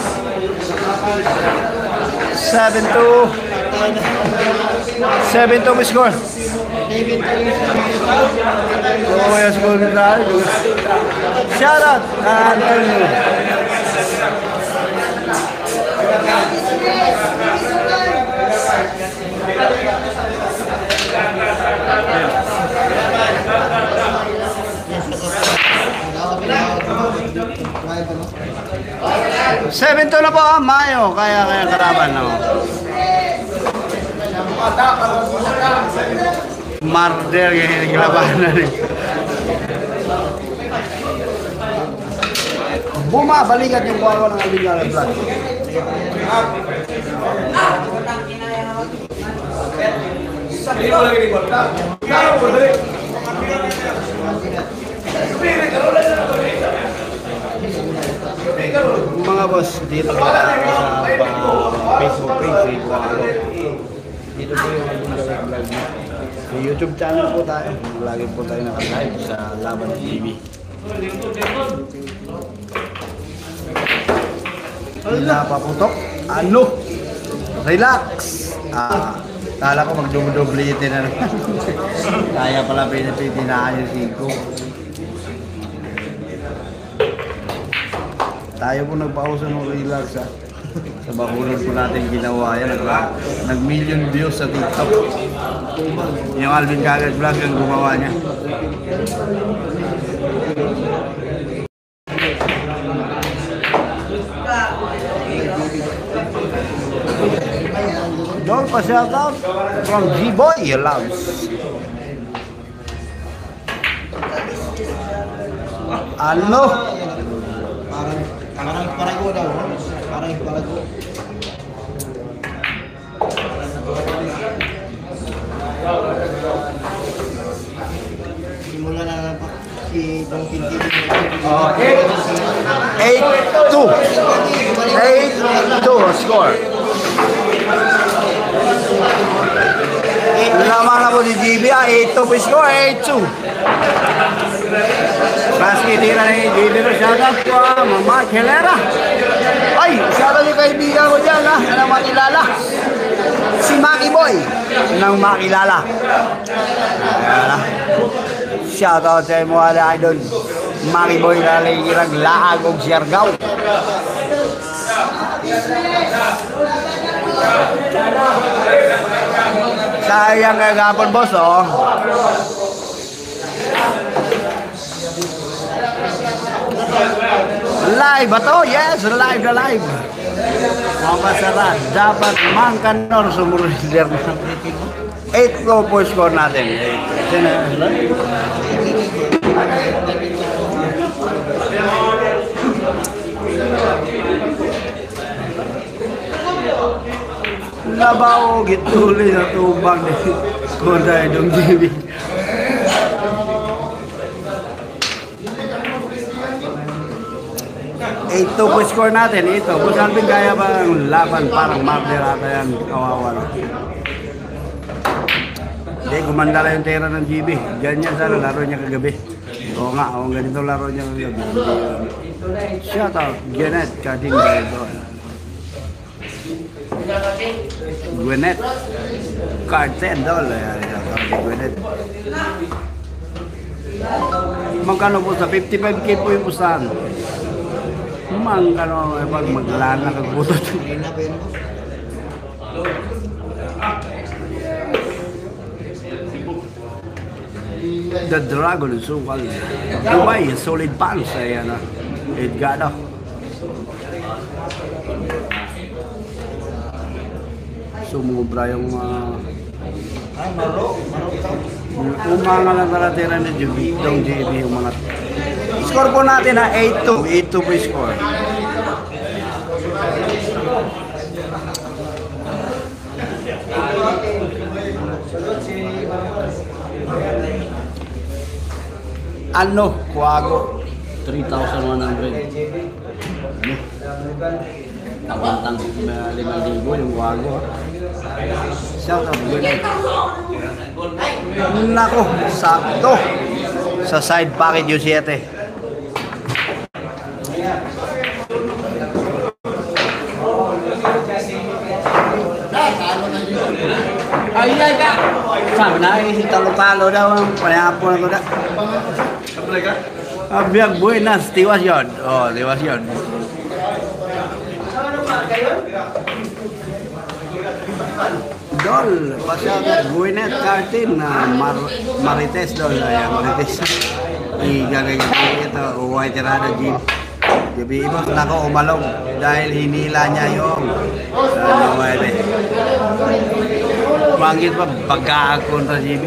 seven two. seven two po score. Oh, yung score nila. Shout out, Antonio. seven two na po, ah, Mayo. Kaya kaya karaban, no? Marder yung naglabanan eh. Bumabalikat yung kuha ng Albingala Vlog. Mga boss, dito po sa uh, Facebook page eh, kung ano. Dito po yung Albingala Vlog. Sa YouTube channel po tayo. Lagi po tayo naka-live sa Laban T V. Wala pa putok. Ano? Relax. Ah, kala ko mag-double-double na naman. Kaya pala pinipitinaan yung siko. Tayo po nagpauso ng relax ha. Sa bakulod po natin ginawa yan. Nag-million views sa TikTok. Yung Alvin Kagat Vlog yung gumawa niya. Don't pa shout out from G-Boy Loves. Ano? Parang, parang parago daw. Parang parago. Simula na lang po si Bong Pinti. eight two. eight two score. Lamang na po si G B, ah, eight two po score, eight two. Basket tira ni G B, shoutout po, Mama Kelera. Ay, shoutout yung kaibigan ko dyan, ha, na makilala. Si Maki Boy, nang makilala. Ayan, ha. Shoutout sa mga na idol. Maki Boy na lang laag o Siargao. Sayang kagapon boss, oh. Live ba to? Yes, live na live. Mga pasarad, dapat mangkanor sumunod na. eight go po score natin. Nabaw gituloy na tubang ni Koday Dong G B. eight two po score natin. Ito, kung saan kaya ba ang laban parang marder ata yan, kawawa no? Hindi, gumanda lang yung tera ng G B. Ganyan sana, laro niya kagabi. Oo nga, oo, ganito laro niya kagabi. Shout out, Janet, Kading Gardo. Gwinnett, Carten, dol. Gwinnett. Magkano po sa fifty-five K po yung pustahan? Magkano, eh, pag maglaan na kagbutot. The Dragon Sukal. Dubai, solid pants. Ayan na. Edgado. Sumubra yung uh, umanga lang talatira ni J B, Dong J B yung mga score po natin na eight two. eight two po yung score. Ano? Kuwago three thousand one hundred. Tabantang lima libo yung wago. Shout out Gwinnett. Nako, sakto. Sa side packet yung seven. Ay, ay, ka! Sabi na, talo-talo daw ang panayapon ko na. Sabi ka? Abiyag buenas, tiwas yun. Oh, tiwas yun. Dol, pasyagat Gwinnett Cartin na Mar Marites dol, ayan Marites. Igagay ito, White Rada Jeep. Gabi mo, nako umalog dahil hinila niya yung ano mo ere. Bangkit pa baga kontra J B.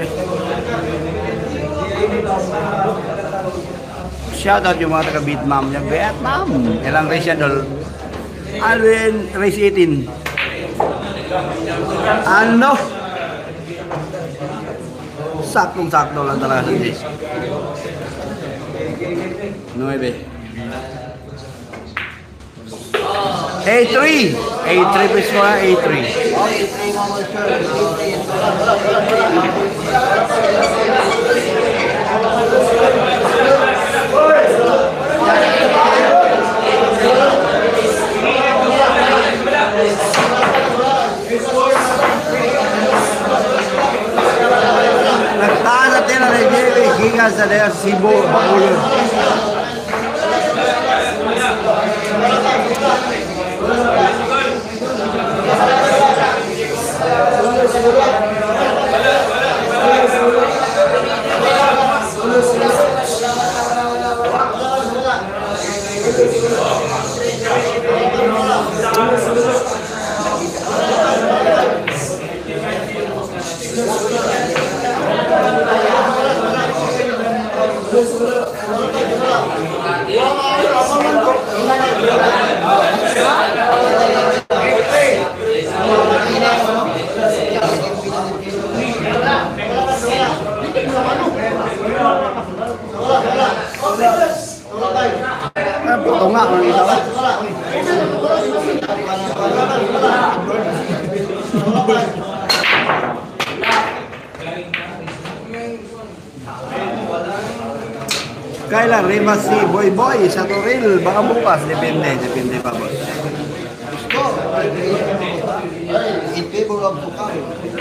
Shout out yung mga taga Vietnam niya. Vietnam. Ilang race yan dol? Alvin, race eighteen. Ano? Saktong-sakto lang talaga sa J's. Nueve. A three. A three please mo A three. Okay, three more sir. Nagtaas at tila na J B. Gigas sa daya Cebu, Bacolod. Ang puto nga, ang isa ba? Kailan rimas si Boy Boy sa Toril? Baka bukas, depende, depende pa boss. Gusto. In favor of Bukal.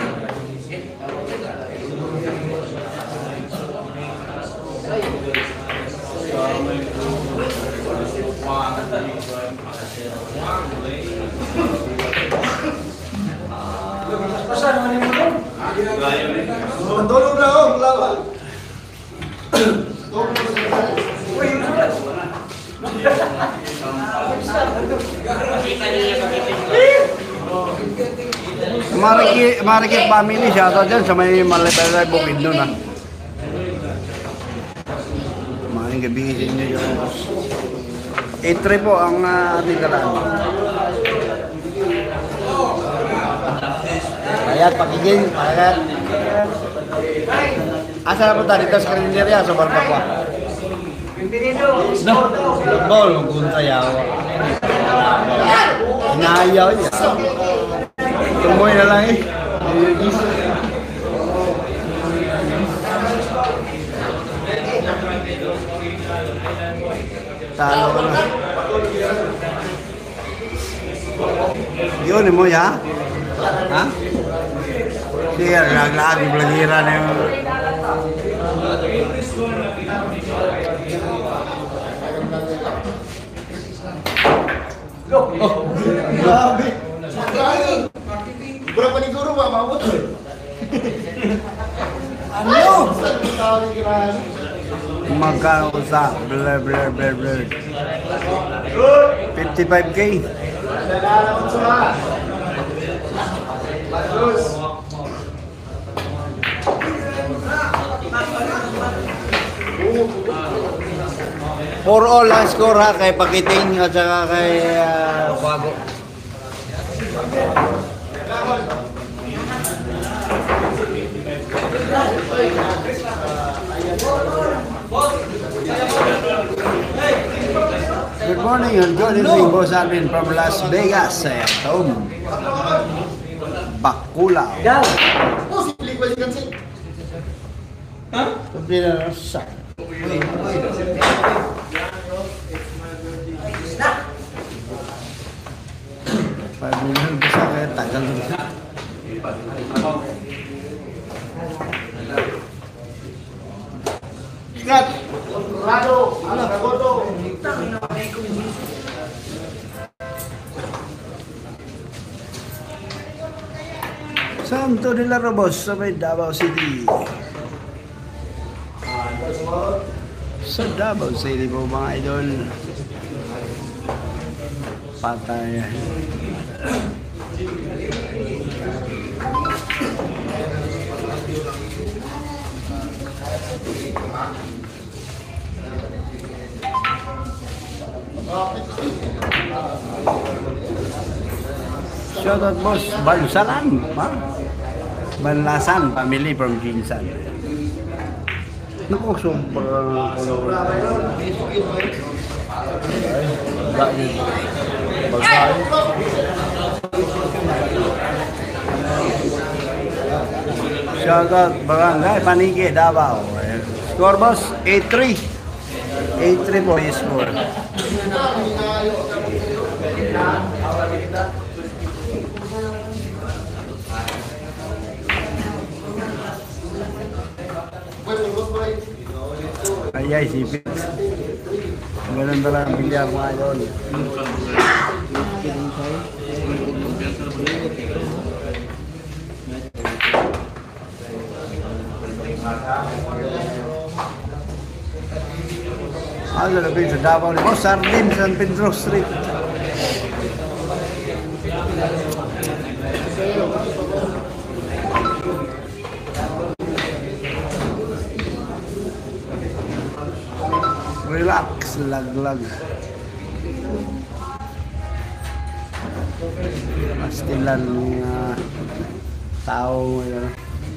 Tulog na ako, laban. Marikit, Marikit family, shoutout dyan sa may Malipay Bukid doon ah. Maraming gabi sa inyo dyan. eight three po ang uh, ating dalaan. Ayan, pakiging, ayan. Asa na punta dito sa karinderya, sa Balbakwa? No, bol, magpunta yawa. Inayaw niya. Tumoy na lang eh. Talo ko na. Yun mo ya? Ha? Siya, lag-lag, blagira na yung... Grabe. Berapa paniguro ba? Maabot eh. Ano? Magkano ko sa blur, blur, blur, blur. fifty-five K. For all ang score ha, kay Pakiting at saka kay uh, Bago. Good morning and good evening, Boss Alvin from Las Vegas. At home. Bakulao. Oh, si Liquid Kansi. Ha? Sabi na sa. Five million bisa kaya tagal dun. Ingat. Rado, anak Ragoto. Santo de la Robos sa may Davao City. Sa Davao City po mga idol. Patay. Shoutout boss, Bansalan, ha? Banlasan, family from Jinsan. Naku, sobrang color. Shoutout Barangay Panigi, Davao. Score boss, eight three. eight three po yung score. Ay ay, sipit. Ganun talaga ang bilyar mga yun. Ang lalapin sa Davao ni Boss Sardin, San Pedro Street. Relax, lag-lag. Pastilan ng uh, tao ngayon.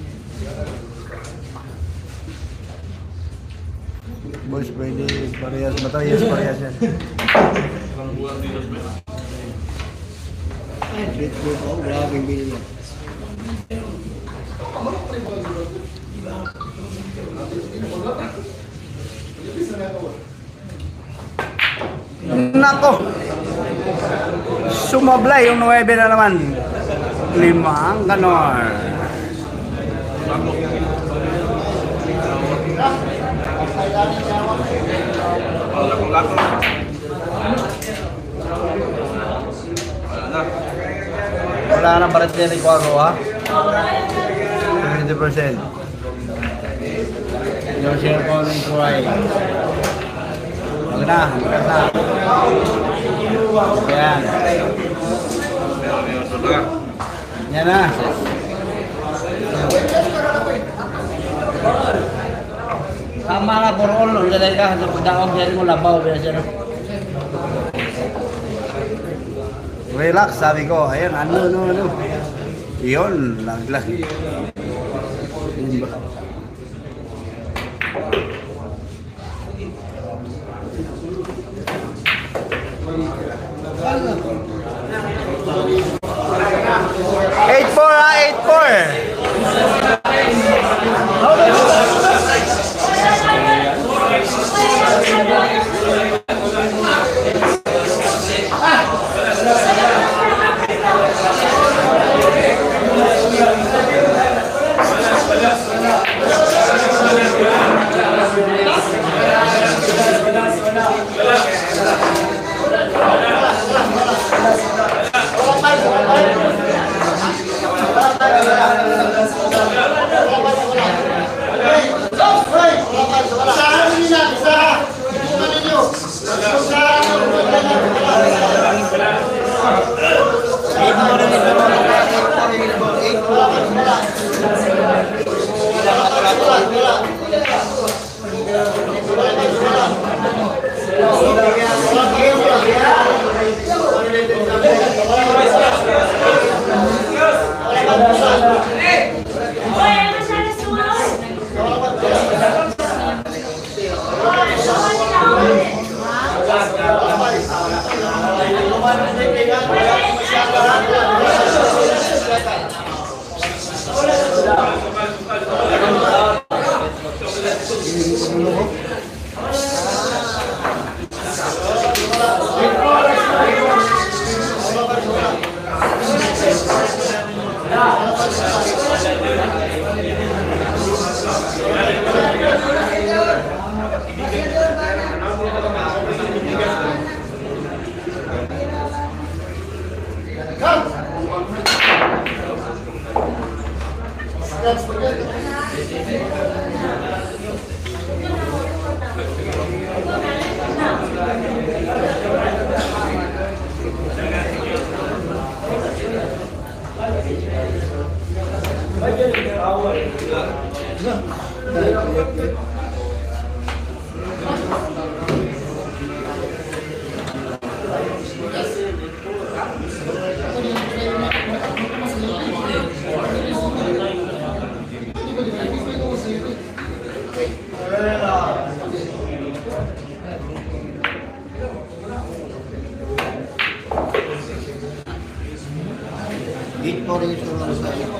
Boys, pwede parehas ba ito? Yes, parehas yan. Nako! Sumablay yung nuwebe na naman. Lima ang ganon. Lakong-lakong. Wala na. Wala na parit din ni Quaro, ha? seventy percent. Yung share ko ng Kuwait. Huwag na, huwag na. Ayan. Yan na. Tama na, for all. Lalay ka, pagdaong dyan mo, labaw. Relax, sabi ko. Ayan, ano, ano, ano. Yun, lag-lag. eight four ha, eight four. Victory ito lang sa ito.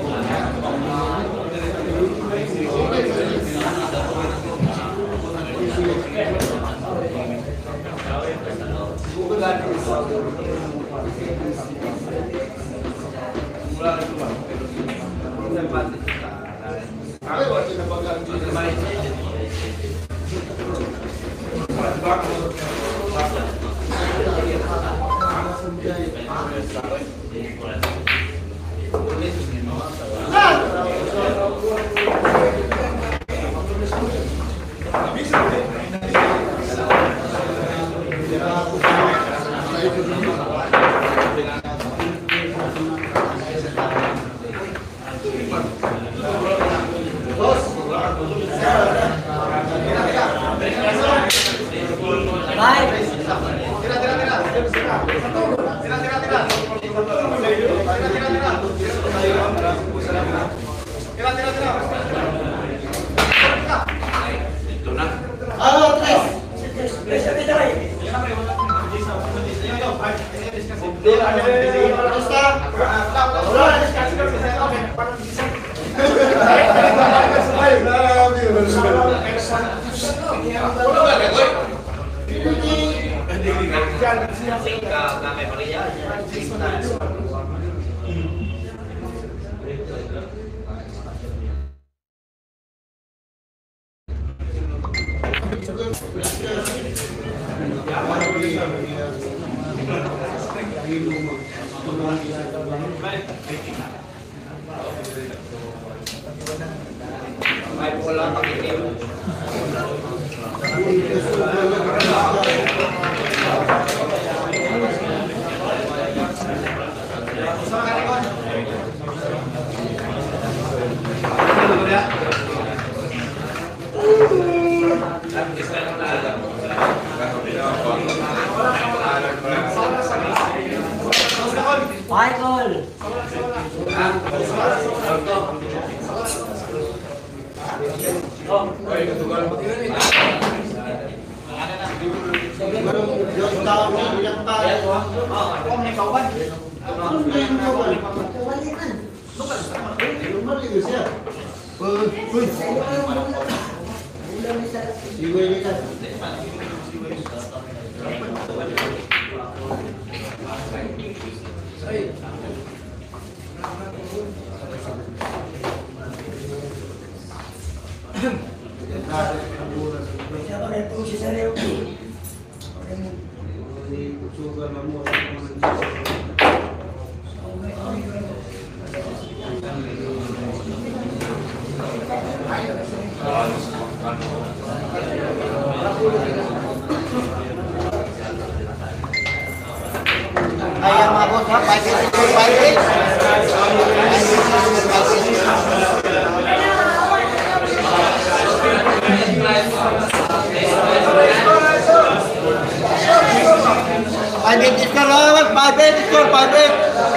Michael! Ayan mga boss ha, five eight score, five eight. five eight score, five eight score, five eight.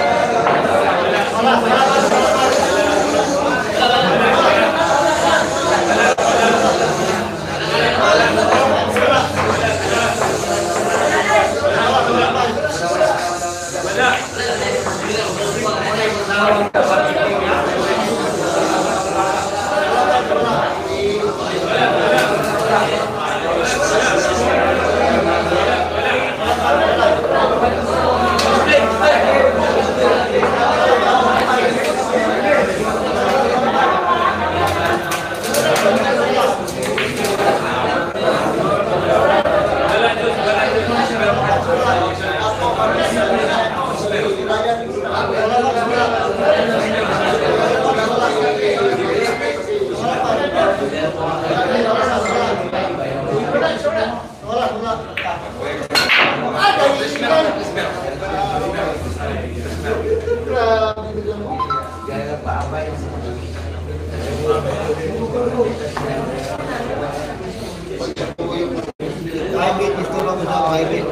five eight is tulong sa five eight.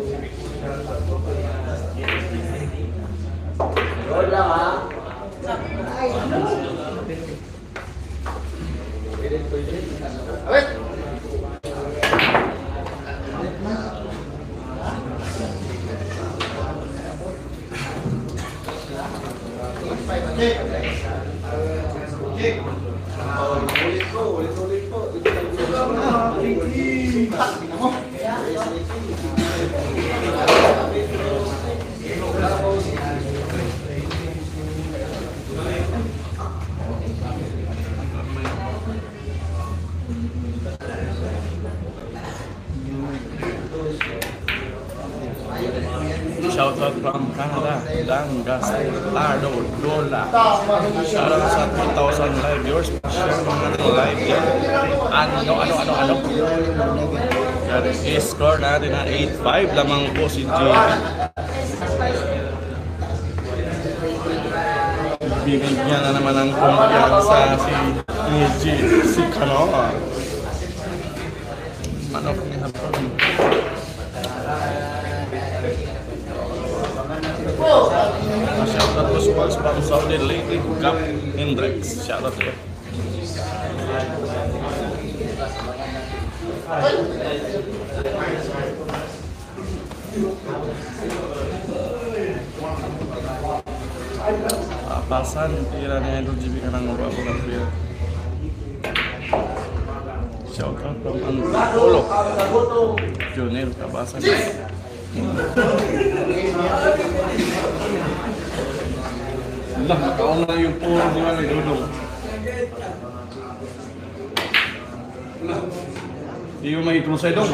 Roll lang ha. Shout out from Canada, Dan Gastardo Dola. Shout out sa two thousand live viewers. Share mga ano live yan. Ano, ano, ano, ano. That is score natin na eight five lamang po si J B. Binigyan na naman ng kumpiyansa si E G, si Kanoa. Manok ni Hapon. Shout out to Sports from Saudi Lady Cup Hendrix. Shout out to you. Papasan tira ni Idol G B ka ng mababo ng player. Shout out from Antolo Junior Kabasan. Lah, nakaon na yung puro ni Manay Dudong. Di mo may krusay dong.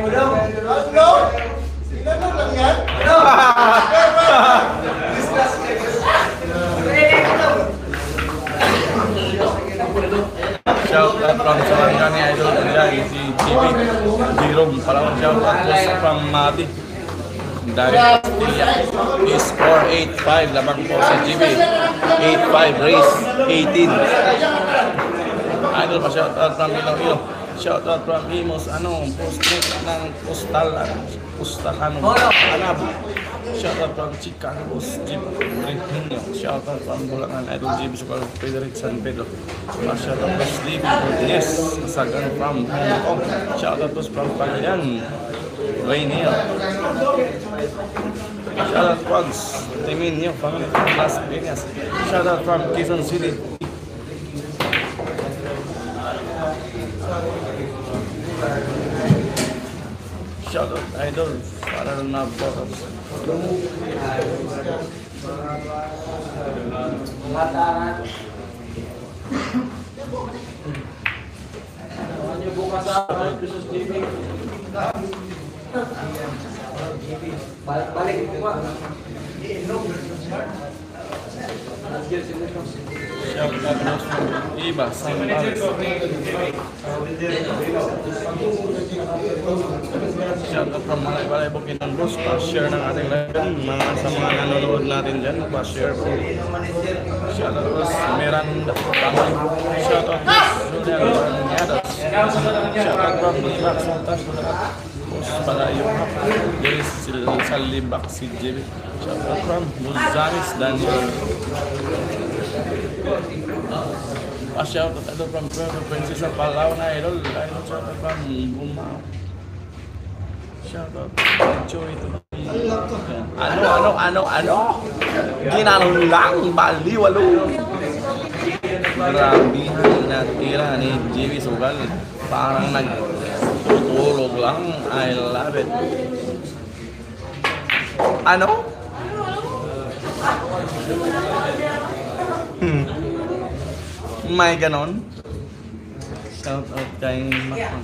Shout out from Sarangani Idol Jagi, si G B Jerome Palawan. Shout out from Mati Dari score eight five lamang po si G B. eight five race eighteen. Idol pa shout out from Iloilo. Shout out from Imos ano post ng postal ano postal ano Anab. Shout out from Chicago's Jeep Rinyo. Shout out from Bulangan Idol G B Sugal Frederick San Pedro. Shout out from Steve Yes Sagan from Hong Kong. Shout out from Pagayan Rainier. Shout out from Timinyo family from Las Vegas. Shout out from Quezon City. Shout out Idol para na bottom. Balik ko ba? Shout out from Iba Sambales. Shout out from mga Balay Bukidnon Bros. Pa-share ng ating live. Mga sa mga nanonood natin dyan, pa-share po. Shout out to Miranda. Shout out to Julian Barniadas. Shout out from Libak Santas. Bos Palayo. Dari sa Libak si J B. Shout out from Buzanis Daniel. Ah, shout out ito from Princesa Palawan na Idol. Idol shout out from Bumao. Shout out Joy to ano, ano, ano, ano? Ginanong lang, baliwalo. Grabihan na tira ni J B Sugal. Parang nagtutulog lang. I love it. Ano? Hmm. May ganon. Shout out kay Macron.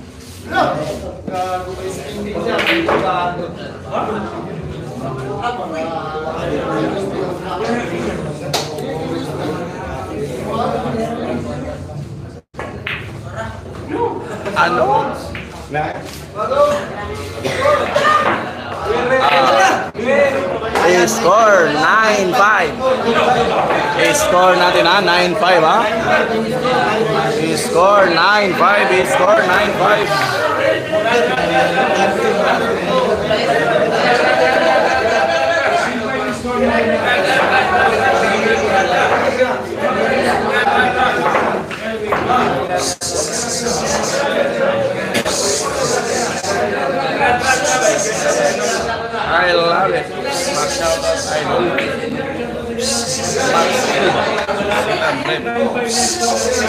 Ano? Uh, score nine five. I-score natin ha, nine five ha. I-score nine five, I-score nine five. I love it. Shout out Idol. Max Silva. Second rep.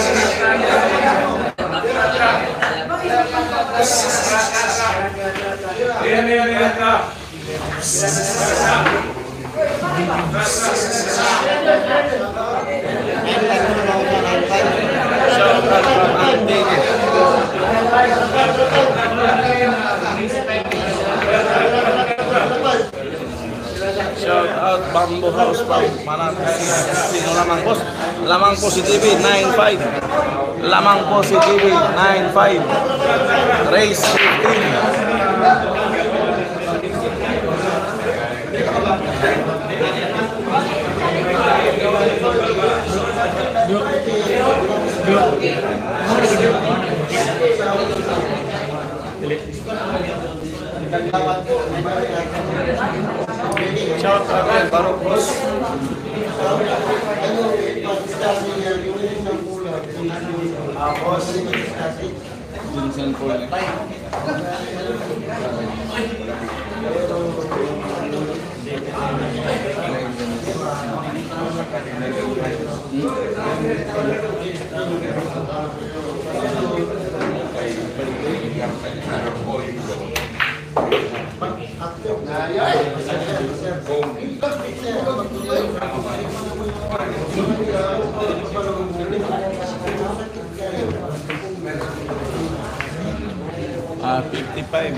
Shout out from Antique. Shout out Bamboo House from Manatee. Sino lamang po? Lamang po si T V nine five. Lamang po si T V nine five. Race fifteen. Shout out kay Barok Boss. Vincent Paul. Ah, fifty-five.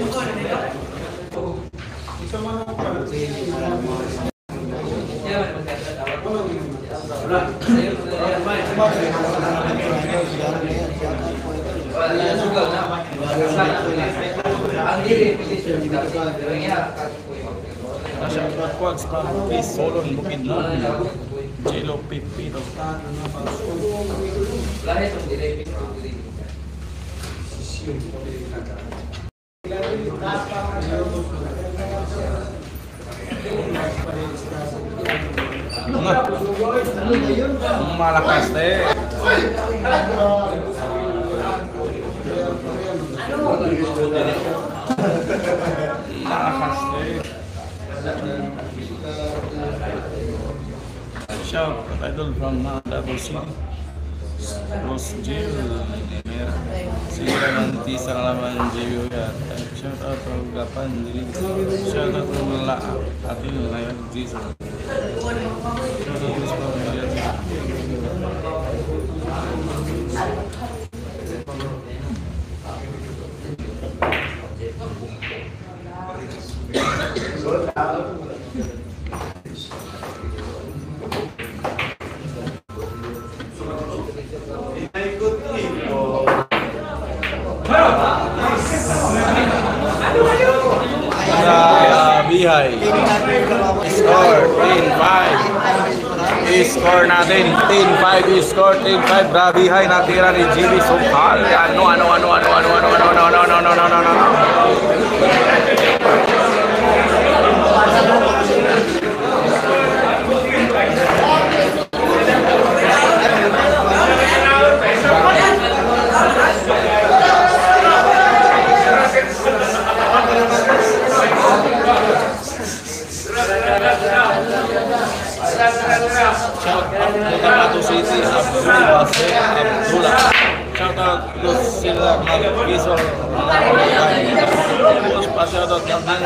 Nasa Quads from Peace Solon Bukidnon. Jelo Pipito. Malakas eh. Malakas eh. Shout out idol from Davao City. Boss Jill. Sila ng tisa laman Jill yan. Shout out from Gapan. Shout out from La Atin Layan Jesus. Shout out from Million. Bihay. Score ten five. I-score natin ten five, i-score ten five. Bihay natira ni Jimmy Sokal. Ano ano ano ano ano ano ano ano ano ano ano ano ano. Shout out to Tabato City, Abdul Basir Abdullah. Shout out to sila Mag-Gisor. Shout out natin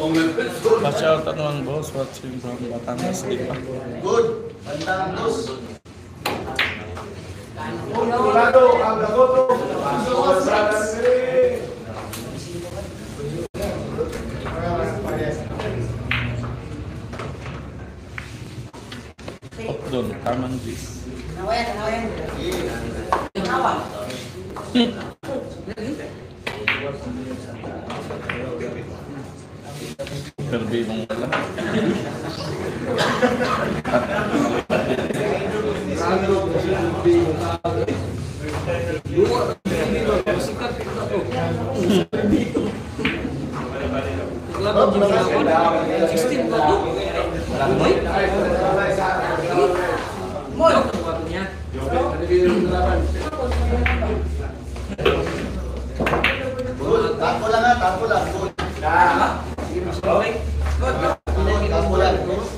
Pa-shoutout naman boss, watching from Batangas, di ba? Good. Batangas. Sigurado, ang lagoto. Doon, tamang G's. Nawayan, nawayan. Nawa. Perbi mong wala. Good. Tampo lang ha, tampo lang. Good. Tampo lang.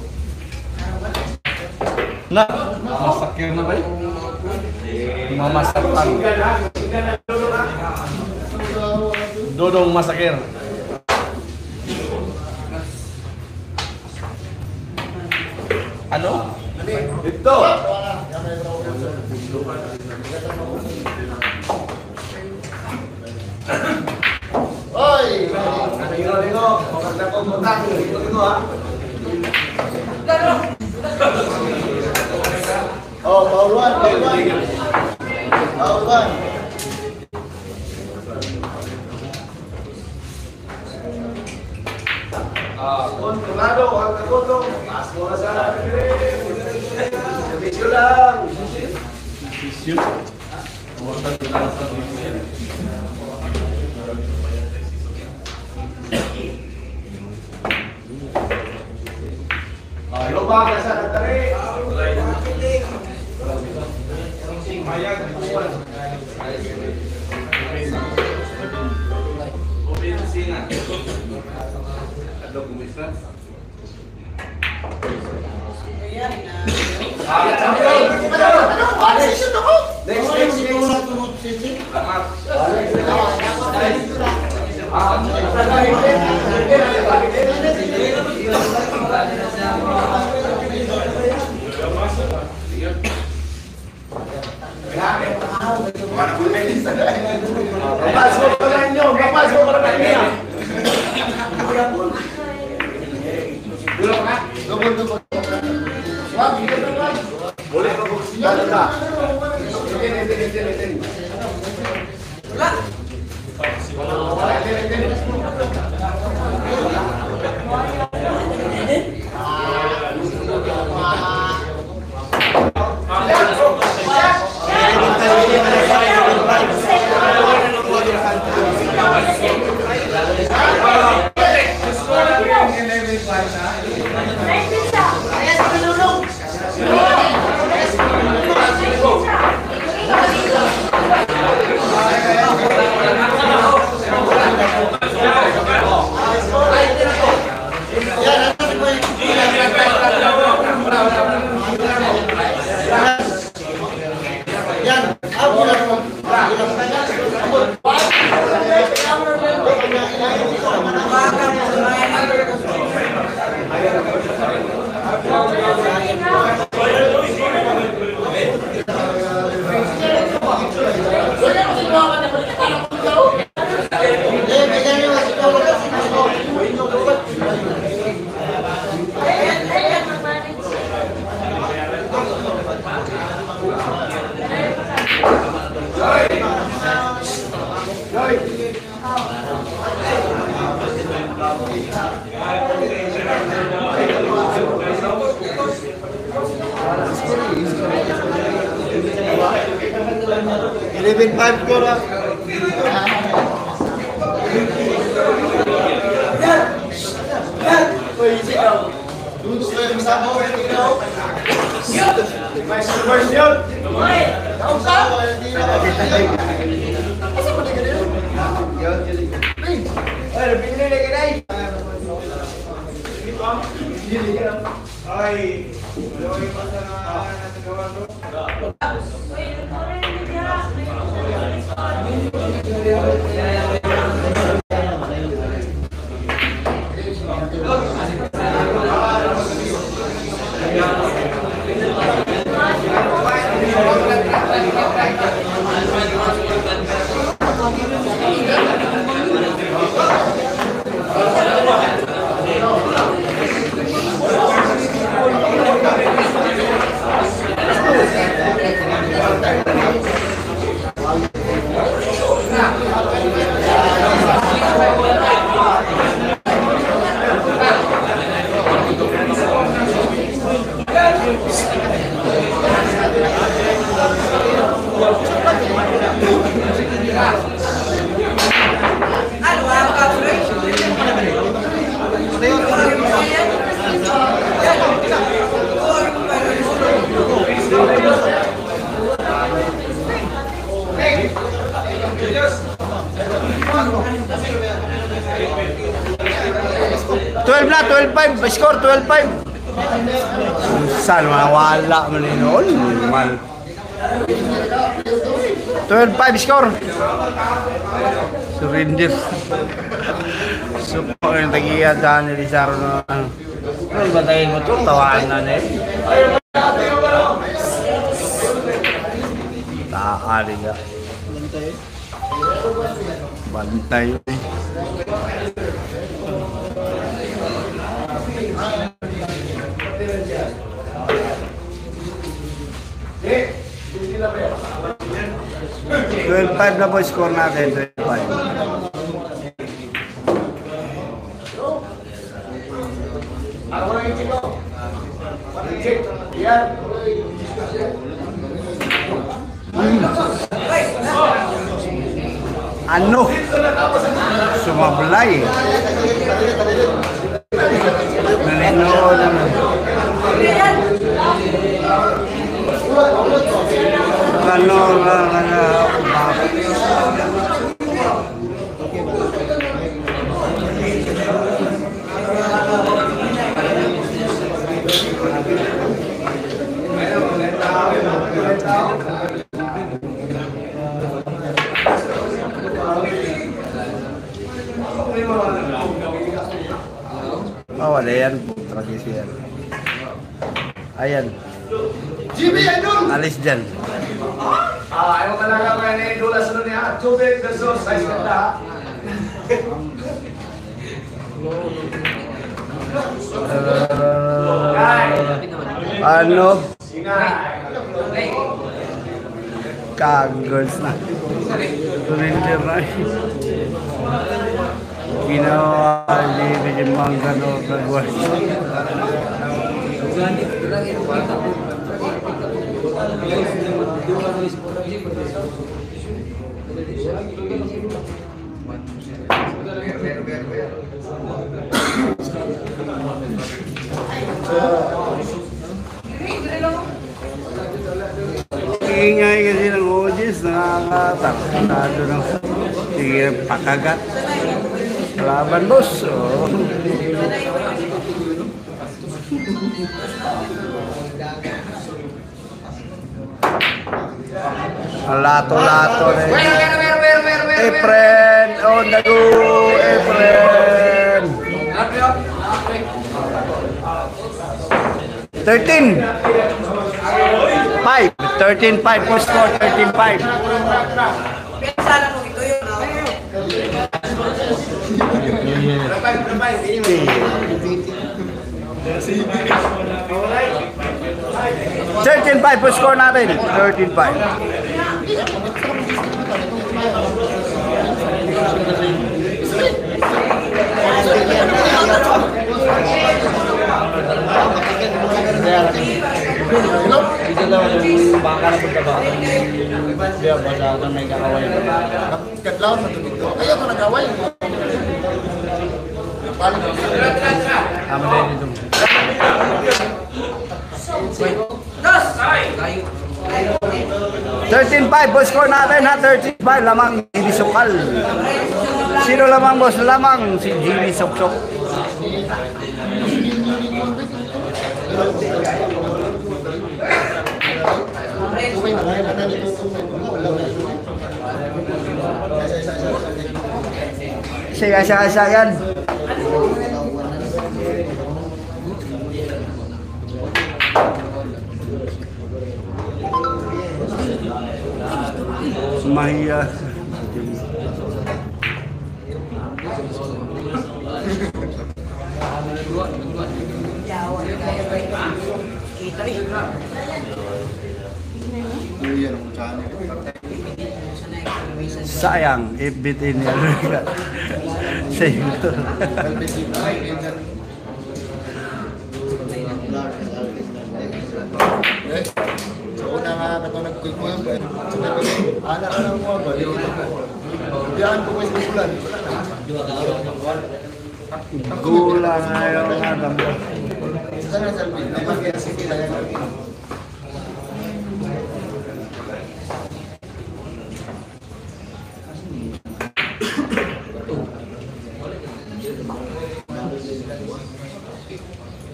Na, masakir na ba yun? Mamasakan. Dodong masakir. Ano? Dito. Oy! Lingo-lingo. Maganda po mo tayo. Lingo-lingo ha. Oh, pauluan, pauluan. Pauluan. Ah, kontrolado ang lagoto. Taas mo na sana. Servisyo lang. Ah, lubang na sa natari. Next, next, next. Papasok pa lang nyo, papasok pa lang nyo. Dulong ka? Dulong, dulong. Wag, hindi ka naman. Boleh ka po. Dalo ka. Ito, ito, ito, ito. Wala. Wala, ito, ito. eleven five ko lang. Uy, isi ka. Doon sa yung sabaw, ikaw. May supervise yun. Ang sabaw, hindi na ako. Asa pa na ganyan? Ay, pinili na ganyan. Ay, wala yung masa na nasa gawa to. twelve na, twelve five. Score, twelve five. Saan mawala mo ni noon? Mal. twelve five score. Surrender. Supo yung tagiya daan ni Lizardo na ano. Ano ba tayo mo ito? Tawaan na na eh. Taali ka. Bantay eh. twelve five na po score natin. twelve five. Ano? Sumablay. Nalinood naman. Ano lang na oh, wala yan. Tragis yan. Ayan. Jimmy, ayun! Alis dyan. Ah, ayaw talaga pa yan eh. Dula sunod niya. Tubig, gasos, size ganda. Ano? Ingay. Kagos na. Surrender na. Ginawa hindi medyo manggano kagwas. Ingay kasi ng audience, nakakatakatado ng sige pakagat. Laban boss. Oh. Lato-lato na yun. Efren on the go. Efren. thirteen. five. thirteen five po score. thirteen five. thirteen five po score natin. thirteen five. Dito lang yung baka na pagkaba. Diya, basta ito may kakaway. Katlaw na dito. Ayaw ko nag-away. Tama din dito. thirteen five po score natin ha. thirteen five lamang Jimmy Sokal. Sino lamang boss? Lamang si Jimmy Soksok. Sige, sige, sige yan. Mahiya. Sayang, ibitin niya. Sayang. So, una nga kato nag-quick mo yung anak ka lang mo ba? Diyan ko may susulan. Gula nga yung adam. Sana salbi. Naman kaya sige na yan.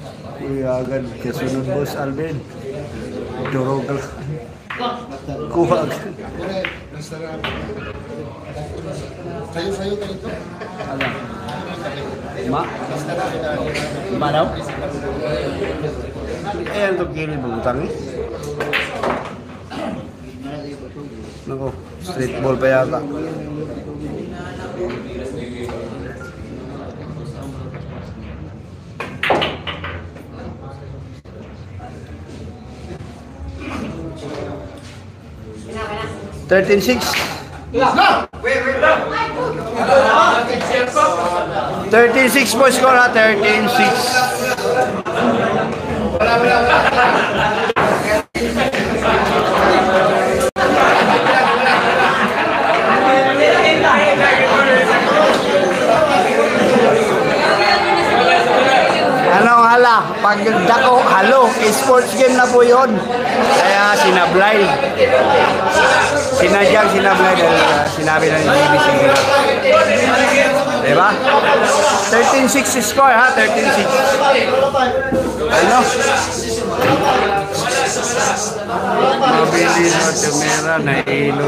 Kuya agad kasunod boss Alvin. Durog lang. Kuha agad. Sayo-sayo ka nito. Alam. Ma? Ma daw? Eh, ang tukili butang eh. Naku, street ball pa yata. thirteen six. thirteen six po score ha, thirteen six. Anong hala? Pag dako, halo, sports game na po yun. Kaya sinablay. Sinadyang sinablay dahil uh, sinabi ng G B C. Diba? thirteen six score ha, thirteen six. Ano? Mabilis o tumira na ilo.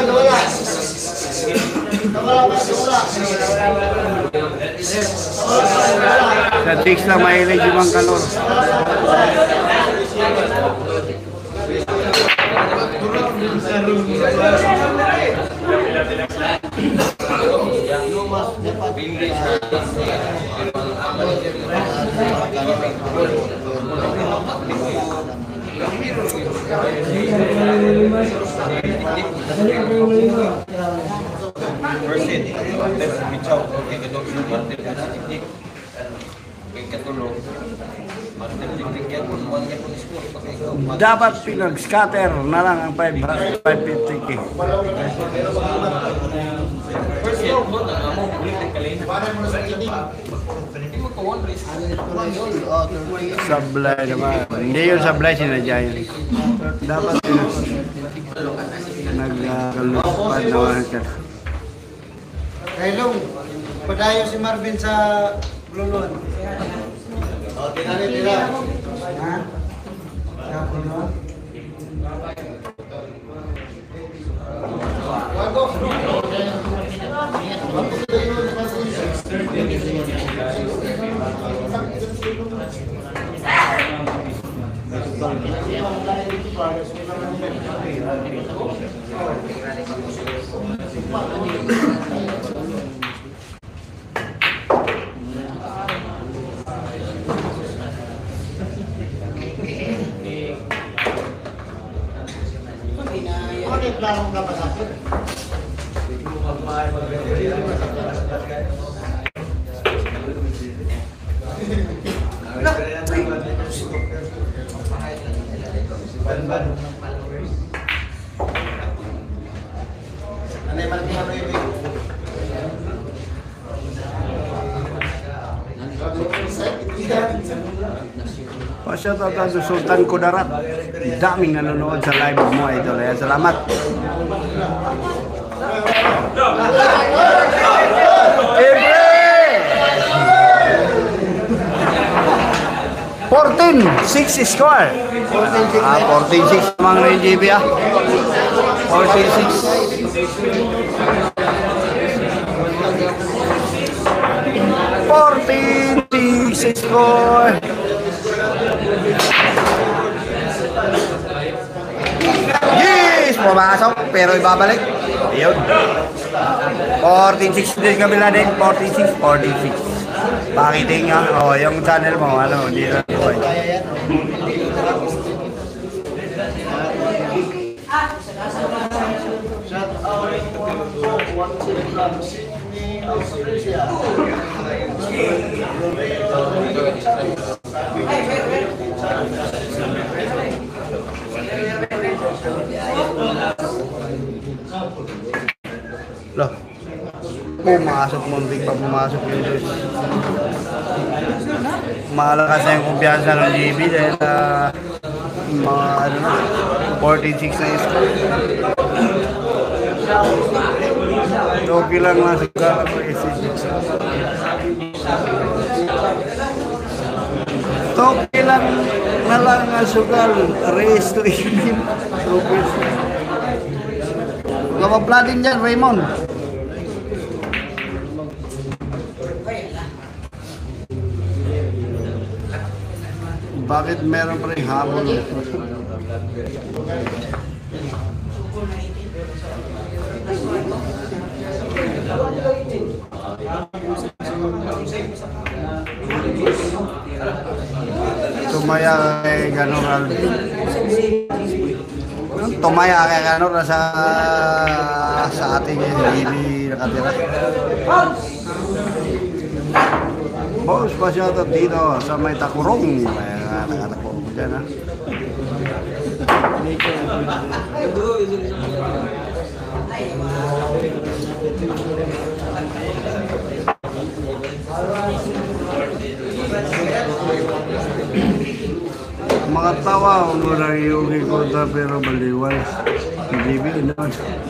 Sa six na mahilig yung kalor. Dapat pinag-scatter na lang ang five fifty K. Sablay naman. Hindi yung sablay, sinadya yun. Dapat nag-kalupad naman ka. Kailong, padayo si Marvin sa Blulon. O, tinali tira. Ha? Sa Blulon? Klaro ka pa sa akin. Shoutout sa Sultan Kudarat. Daming nanonood sa live mo, idol. Kaya salamat. fourteen six score. Ah, fourteen six namang rin G B ah. fourteen six. fourteen six score. Yes! Pumasok, pero ibabalik. Ayun. fourteen six din kabila din. fourteen six, fourteen six. Pakitin nga. O, oh, yung channel mo, ano, hindi na buhay. Loh, pumasok muntik pa pumasok yung Diyos. Malakas na yung kumpiyansa ng G B dahil uh, mga ano na, fourteen six na yung score. Okay lang na sa gala ko S C G. Top lang nga sugal, race to evening. Kapapla din dyan, Raymond. Bakit meron pa rin habol? Tumaya kay Ganoral. Tumaya kay Ganoral sa sa ating hindi nakatira. Boss, pasyato dito sa may takurong. May nakatakbo ko dyan, ha? Mga tawa, muna yung hikota pero baliwas. Hindi binon.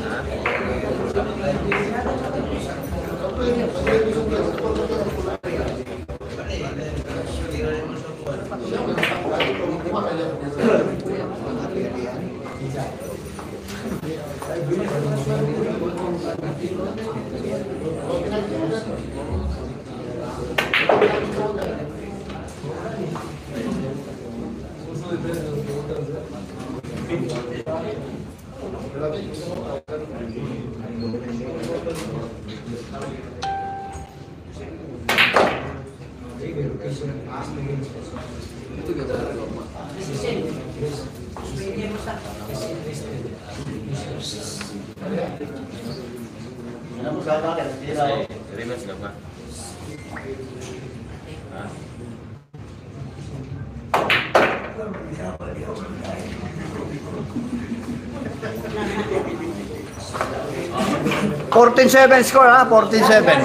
fourteen seven score, ha? fourteen seven.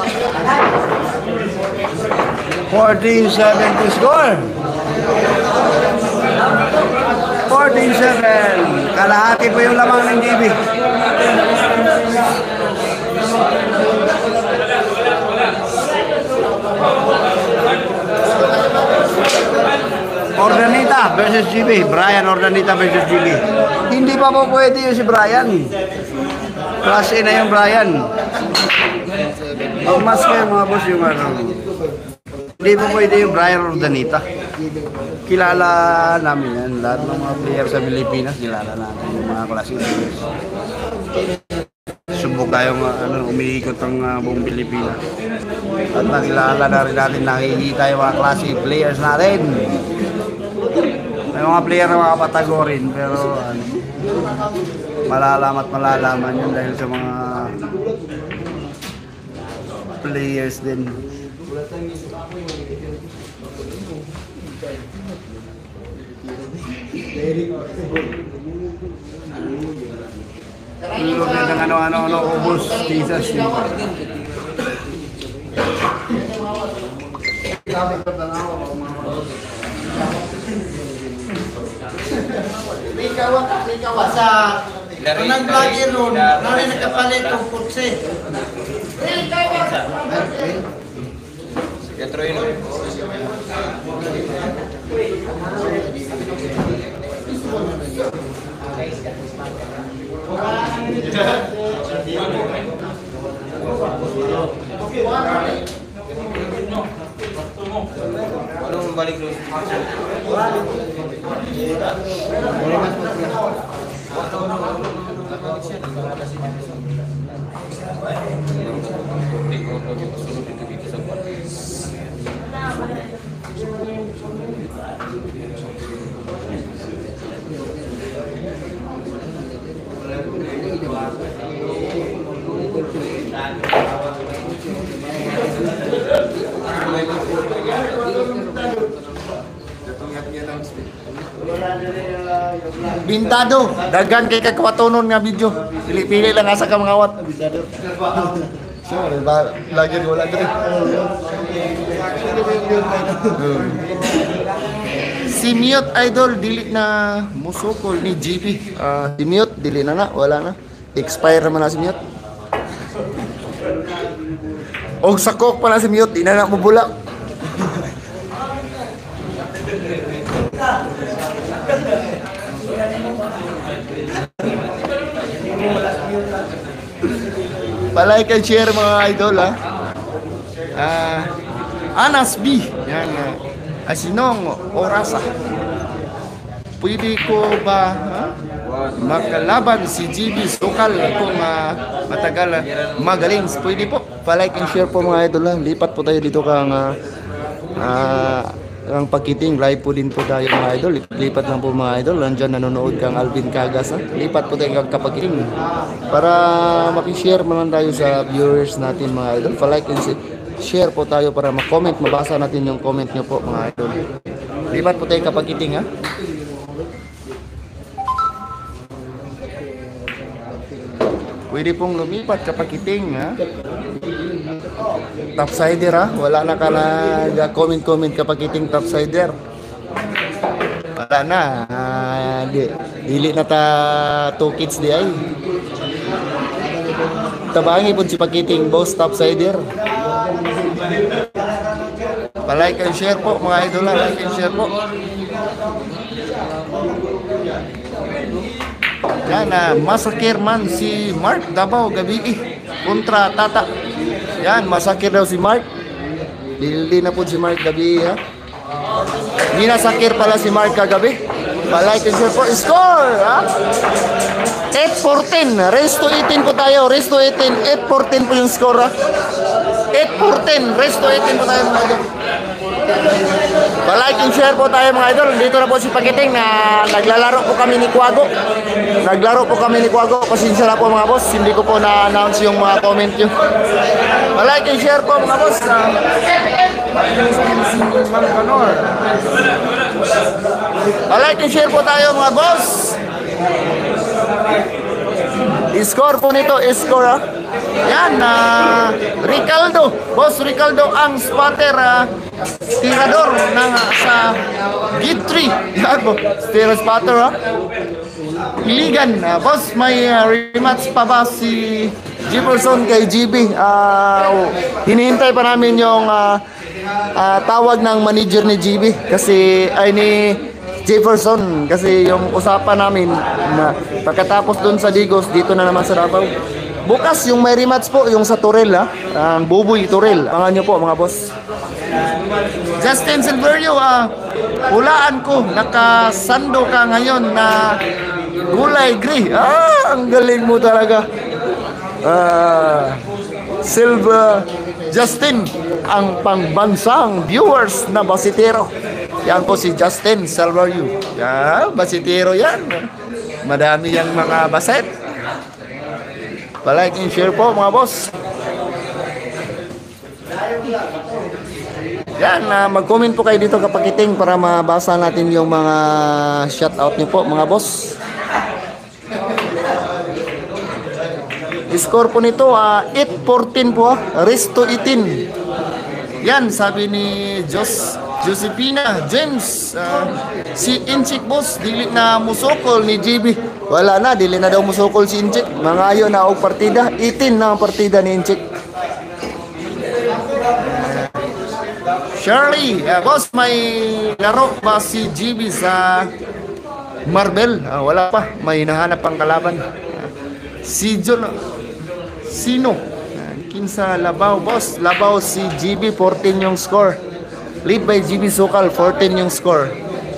fourteen seven to score. fourteen seven. Kalahati po yung lamang ng G B. Ordanita versus G B. Brian Ordanita versus G B. Hindi pa po pwede yung si Brian. Class A na yung Brian. Mas kayo mga boss yung ano. Hindi po pwede yung Brian Ordanita. Kilala namin yan. Lahat ng mga player sa Pilipinas, kilala natin yung mga class A. Subok tayong ano, umiikot ang uh, buong Pilipinas. At nakilala na rin natin, nakikita yung mga class A players natin. May mga player na mga patagorin, pero ano, malalaman at malalaman yun dahil sa mga players din. Lulog na ng ano-ano-ano, ubos, Jesus. Ikaw, ikaw sa kanang vlogger ron, nari nakapalit ng putse. Ya Troino. Ano balik dulu? Bintado, dagan kay kagwatonon nga video. Pili-pili lang asa ka mga awat. Sorry, ba lagi wala diri. Si Mute Idol dili na musukol ni G P. Ah, si Mute dili na na, wala na. Expire man na si Mute. Og sakok pa na si Mute, di na na mabula. palike and share mga idol ha. Ah, Anas B. Yan. Uh, Asinong Orasa. Pwede ko ba ha? Makalaban si G B Sokal kung uh, matagal uh, magaling? Pwede po. Palike and share po mga idol ha. Lipat po tayo dito kang uh, uh, ang Pakiting. Live po din po tayo mga idol. Lipat lang po mga idol. Nandiyan nanonood kang Alvin Cagas ha. Lipat po tayo kang Kapakiting para makishare naman tayo sa viewers natin mga idol. Palike and share po tayo para mag-comment. Mabasa natin yung comment nyo po mga idol. Lipat po tayo Kapakiting ha. Pwede pong lumipat Kapakiting ha. Topsider ha. Wala na ka na comment-comment Kapakiting topsider. Wala na. Uh, di, dili na ta two kids di ay. Tabangi po si Pakiting boss topsider. Pa-like and share po mga idol. Like and share po. Yan na, uh, masakir man si Mark Davao gabi eh, kontra Tata. Yan, masakir daw si Mark. Dildi na po si Mark gabi ha. Hindi nasakir pala si Mark kagabi. Pa-like and share po. Score ha. eight fourteen. Race to eighteen po tayo. Race to eighteen. eight fourteen po yung score ha. eight fourteen. Race to eighteen po tayo mga idol. Pa-like and share po tayo mga idol. Dito na po si Pakiting na naglalaro po kami ni Kuago. Naglaro po kami ni Kuago. Pasensya na po mga boss. Hindi ko po na-announce yung mga comment nyo. Pa-like and share po mga boss. Pa-like and share po tayo mga boss. I-score po nito. I-score ha. Yan, uh, Ricaldo, Boss Ricaldo ang spotter, uh, tirador ng, uh, sa Git three. Yan po, tira spotter ha. Iligan, uh, Boss, may uh, rematch pa ba si Jefferson kay G B? Uh, hinihintay pa namin yung uh, uh, tawag ng manager ni G B kasi ay ni Jefferson kasi yung usapan namin na pagkatapos dun sa Digos, dito na naman sa Davao. Bukas yung may rematch po, yung sa Torel ha, ang uh, Buboy Torel. Pangan nyo po mga boss. Justin Silverio, uh, hulaan ko, nakasando ka ngayon na gulay gri. Ah, ang galing mo talaga. Uh, Silva Justin, ang pangbansang viewers na basitero. Yan po si Justin Silverio. Yan, basitero yan. Madami yang mga baset. Pa-like and share po mga boss. Yan, uh, mag-comment po kayo dito Kapakiting para mabasa natin yung mga shoutout niyo po mga boss. Score po nito uh, eight fourteen po, race to eighteen. Yan, sabi ni Jos Josepina James, uh, si Inchik boss, dili na musokol ni G B. Wala na, dili na daw musokol si Inchik. Mangayo na og partida, eighteen na ang partida ni Inchik. Shirley, uh, boss, may laro ba si G B sa Marvel? Uh, wala pa, may hinahanap pang kalaban. Uh, si John, sino? Uh, kinsa Labaw, boss. Labaw si G B, fourteen yung score. Lead by G B Sokal, fourteen yung score.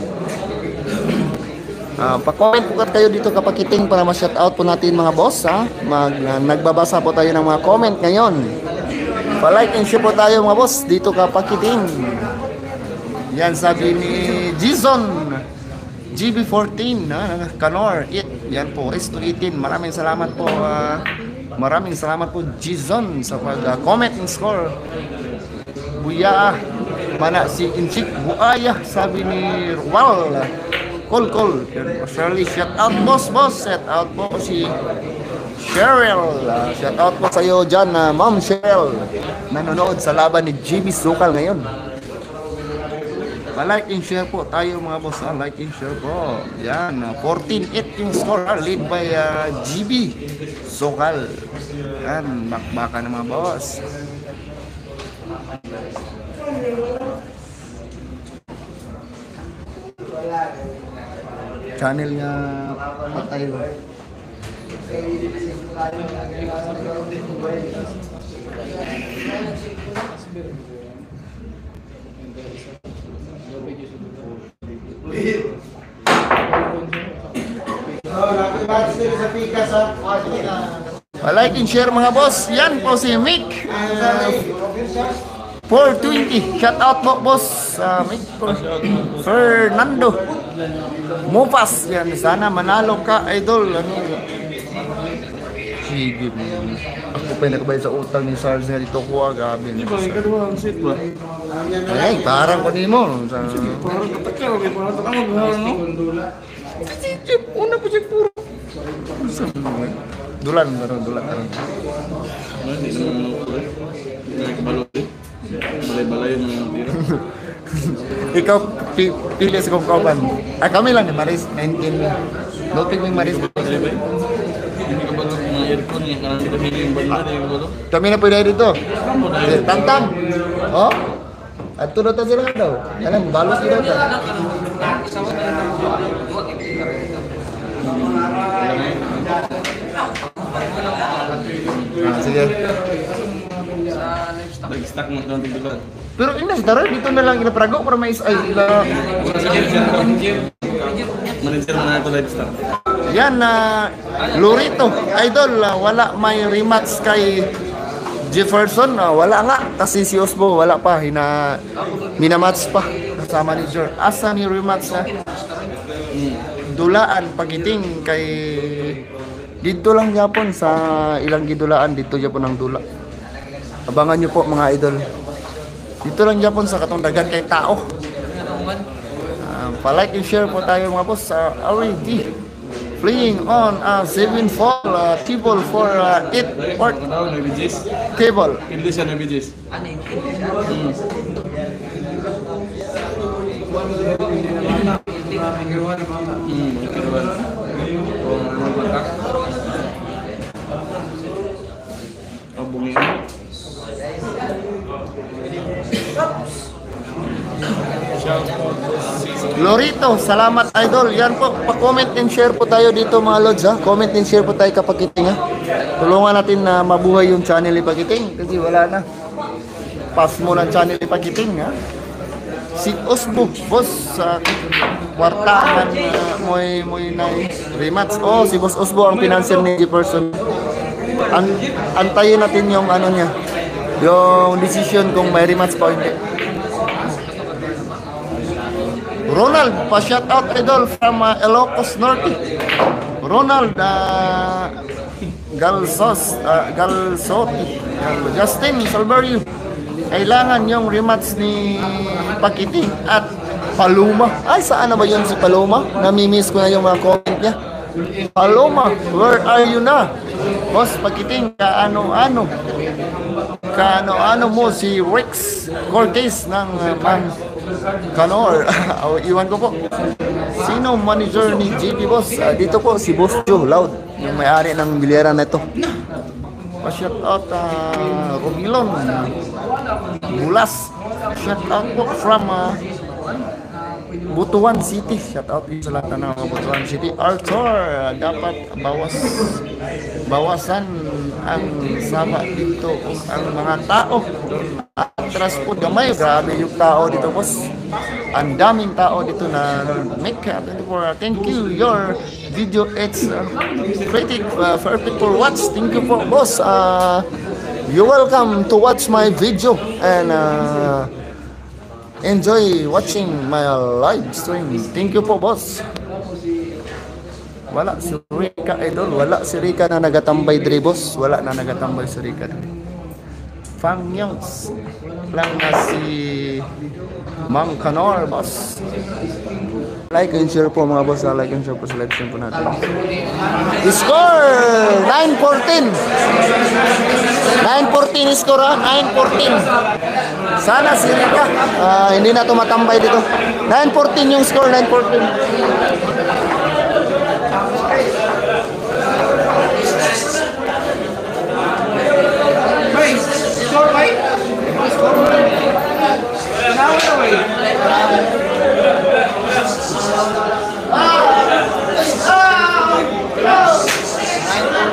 Uh, pa-comment po kayo dito Kapakiting para ma-shoutout po natin mga boss ha. Mag, uh, nagbabasa po tayo ng mga comment ngayon. Pa-like and share po tayo mga boss dito Kapakiting. Yan sabi ni Jason G B fourteen ha, Kanor it. Yan po, race to eighteen. Maraming salamat po uh, maraming salamat po Jason sa pag-comment uh, and score. Buya mana si Inchik Buaya, sabi ni Rual Col Col. Shirley, shout out boss boss, shout out po si Cheryl, uh, shout out po sa iyo dyan uh, Ma'am Cheryl, nanonood sa laban ni G B Sokal ngayon. Pa-like and share po tayo mga boss, uh, like and share po. Yan, uh, fourteen eight yung score, uh, lead by uh, G B Sokal. Yan, bakbaka na mga boss. Channel niya patay. Like and share mga boss. Yan po si Mick. Uh, four twenty. Shout out po boss. Uh, Mick. Fernando. Mupas. Yan. Sana manalo ka, idol. Ano? Sige. Ako pa yung nakabayad sa utang ni Sarge na dito ko. Gabi. Di ba, ikaw ang seat ba? Ay, parang ko mo. Sa... Parang katakal, okay, parang takal maghahal, no? Si Jeep. Una po siya puro. Dulan, dulan, dulan. Ano, hindi naman manukulay. Hindi naman kabalot eh. Balay-balay yung mga tira. Ikaw, pi pili sa kongkoban. Ah, kami lang ni Maris. nineteen. Lupig mo yung Maris. Hindi ba? Hindi kabalot yung mga aircon niya. Karang kita hili yung banda, hindi kabalot. Kami na pwede dito. Ano na yun? Tantang. Oh? At tunod na sila daw. Alam, balot sila daw. Ah, sige. Nag-stack mo doon dito lang. Pero inas, tara, dito na lang inaprago para may ay ila. Manager mo na ito live stack. Yan na Lurito, idol, ah, wala may rematch kay Jefferson, ah, wala nga kasi si Osbo wala pa hina minamatch pa kasama ni Jor. Asa ni rematch na? Dulaan pagiting kay dito lang Japon sa ilang gidulaan dito Japon ang dula. Abangan niyo po mga idol. Dito lang Japon sa katong dagan kay tao. Uh, pa-like and share po tayo mga boss sa uh, already playing on uh, seven fall uh, table for uh, eight port Ano, no B Gs? table. Hindi siya no B Gs. Hmm, magkaroon. Oh, magbatak. Oh, bungin. Lorito, salamat idol. Yan po, pa-comment and share po tayo dito mga lods ha. Comment and share po tayo Kapakiting ha. Tulungan natin na mabuhay yung channel ni Pakiting kasi wala na. Pass mo ng channel ni Pakiting ha. Si Osbo, boss, sa kwartaan uh, moy moy na rematch. Oh, si Boss Osbo ang financier ni Jefferson. An antayin natin yung ano niya, yung decision kung may rematch pa o hindi. Ronald, pa-shout out idol from uh, Ilocos Norte. Ronald uh, Galsos, uh, Galsoti, Justin Salverio. Kailangan yung rematch ni Pakiting at Paloma. Ay, saan na ba yun si Paloma? Namimiss ko na yung mga comment niya. Paloma, where are you na? Boss Pakiting, kaano-ano? Kaano-ano mo si Rex Cortez ng uh, Man Canor? O, iwan ko po. Sino manager ni J P Boss? Uh, dito po si Boss Joe Loud, yung may-ari ng bilyera na ito. Pa-shout out uh, Romilon Bulas. Shout out po from uh, Butuan City. Shout out din sa lahat ng mga Butuan City. Arthur, uh, dapat bawas bawasan ang sama dito ang mga tao. Atras po gamay. Grabe yung tao dito, boss. Ang daming tao dito na make uh, thank you your video. It's uh, pretty uh, perfect for watch. Thank you for boss. Uh, you're welcome to watch my video and uh, enjoy watching my live stream. Thank you po, boss. Wala si Rika, idol. Wala si Rika na nagatambay dre, boss. Wala na nagatambay si Rika dre. Fang Youngs lang na si Mang Canor, boss. Like and share po mga boss. Like and share po sa live stream po natin. Score! nine fourteen. nine fourteen score ha? nine fourteen. Sana si Rika uh, hindi na tumatambay dito. nine fourteen yung score. nine fourteen. Score, mate. Score. Now away. Ah! Ah!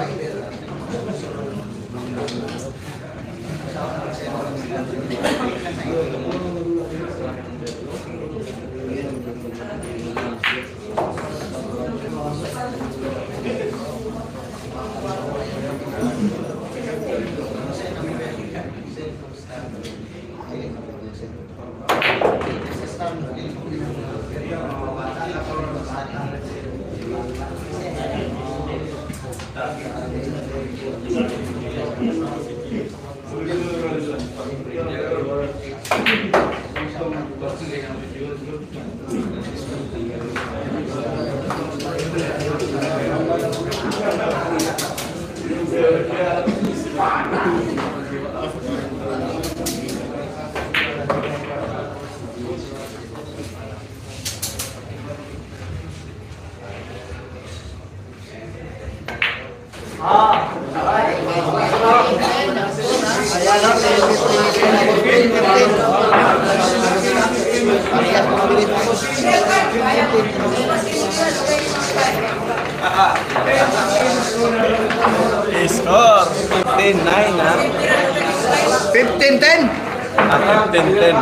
Score fifteen nine ha. fifteen ten. Ah, fifteen ten.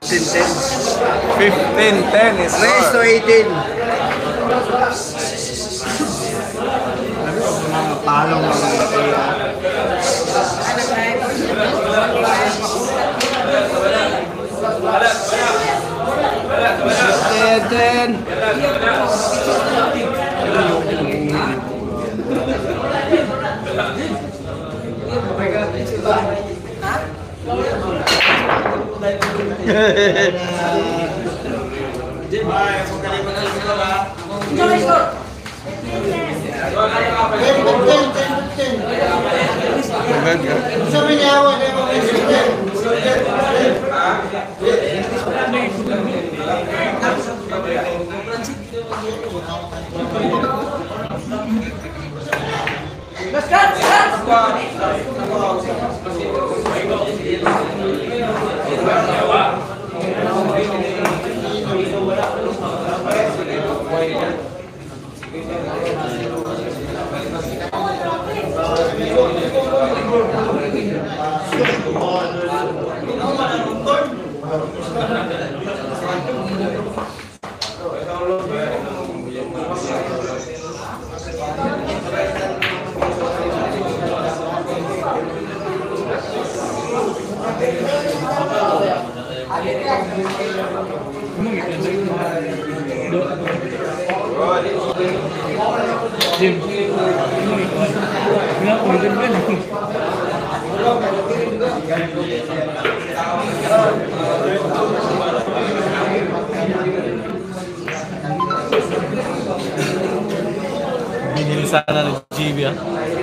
fifteen ten is Raise to score. eighteen. Palong lang ang kaya. ten ten. Enjoy score. Sabi niya ako, hindi mo Let's go. Binili sana ng G B ah.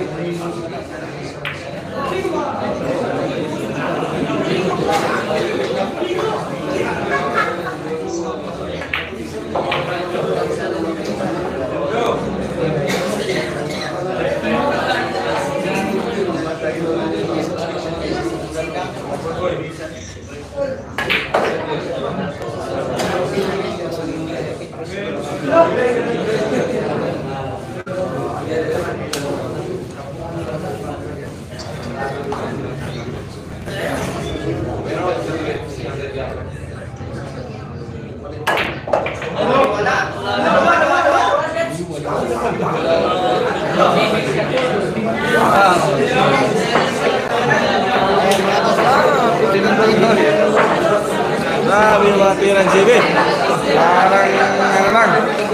Grabe yung mga tira ng G B. Parang ano lang.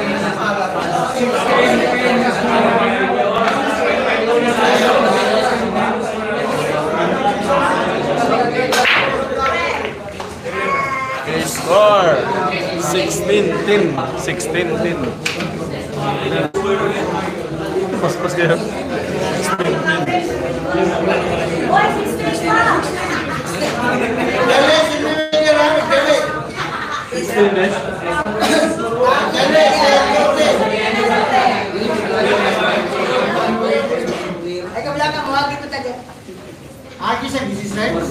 Okay, score sixteen ten. sixteen ten. Pas-pas kayo. sixteen ten. Ay, kabila ka, mahagi pa tayo. Aki sa business right?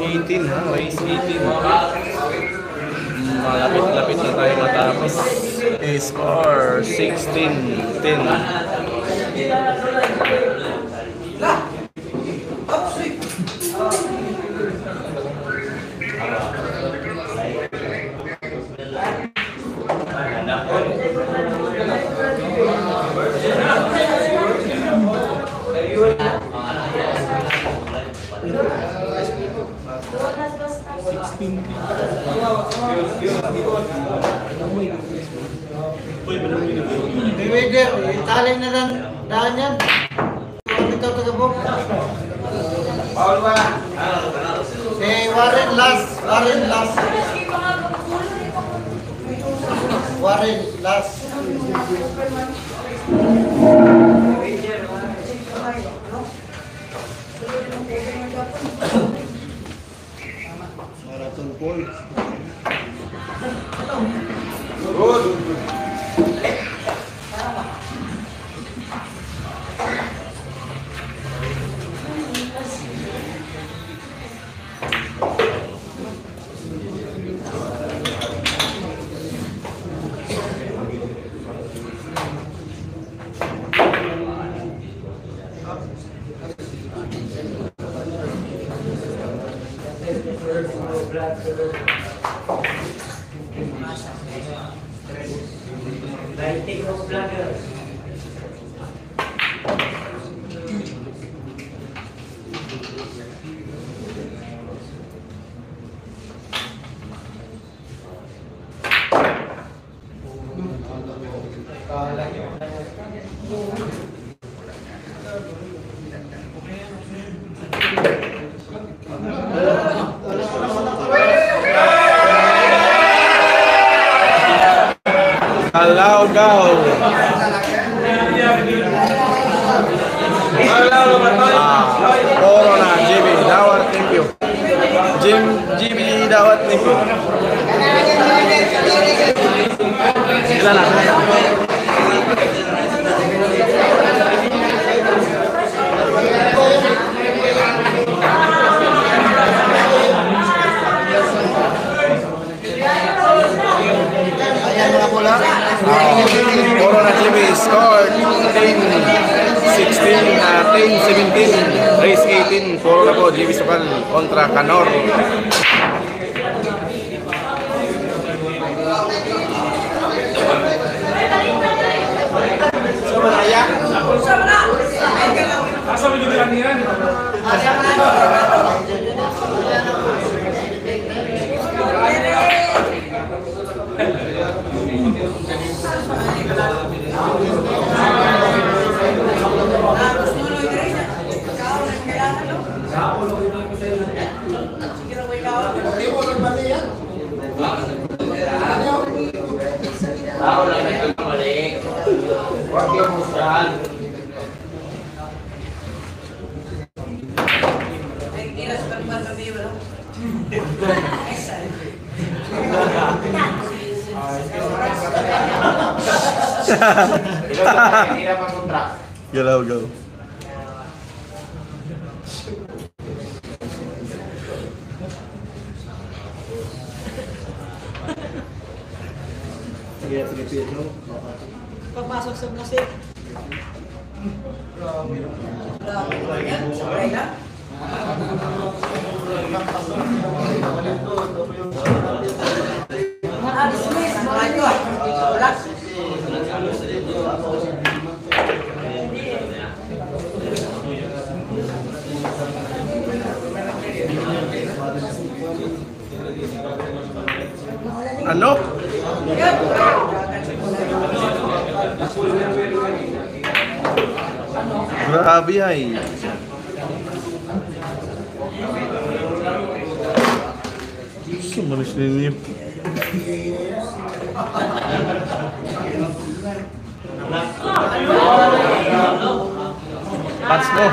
eighteen ha, race eighteen. Malapit-lapit na tayo matapos. Score sixteen ten. Mayweather, itali na lang daan yan. Ikaw tagabok. Paul ba? Si Warren last. Warren last. Warren last. Marathon Paul. Good. Allow go. Ah, Corona, G B, Dawat, thank you. Jim, G B, Dawat, thank you. Sila na. Corona T V scored ten sixteen, uh, ten seventeen, race eighteen, Corona po, G B Sokal kontra Canor. Galaw, go. Pagpasok sa musik. Ano? Grabe ay. Sumalis ninyo. Pats mo.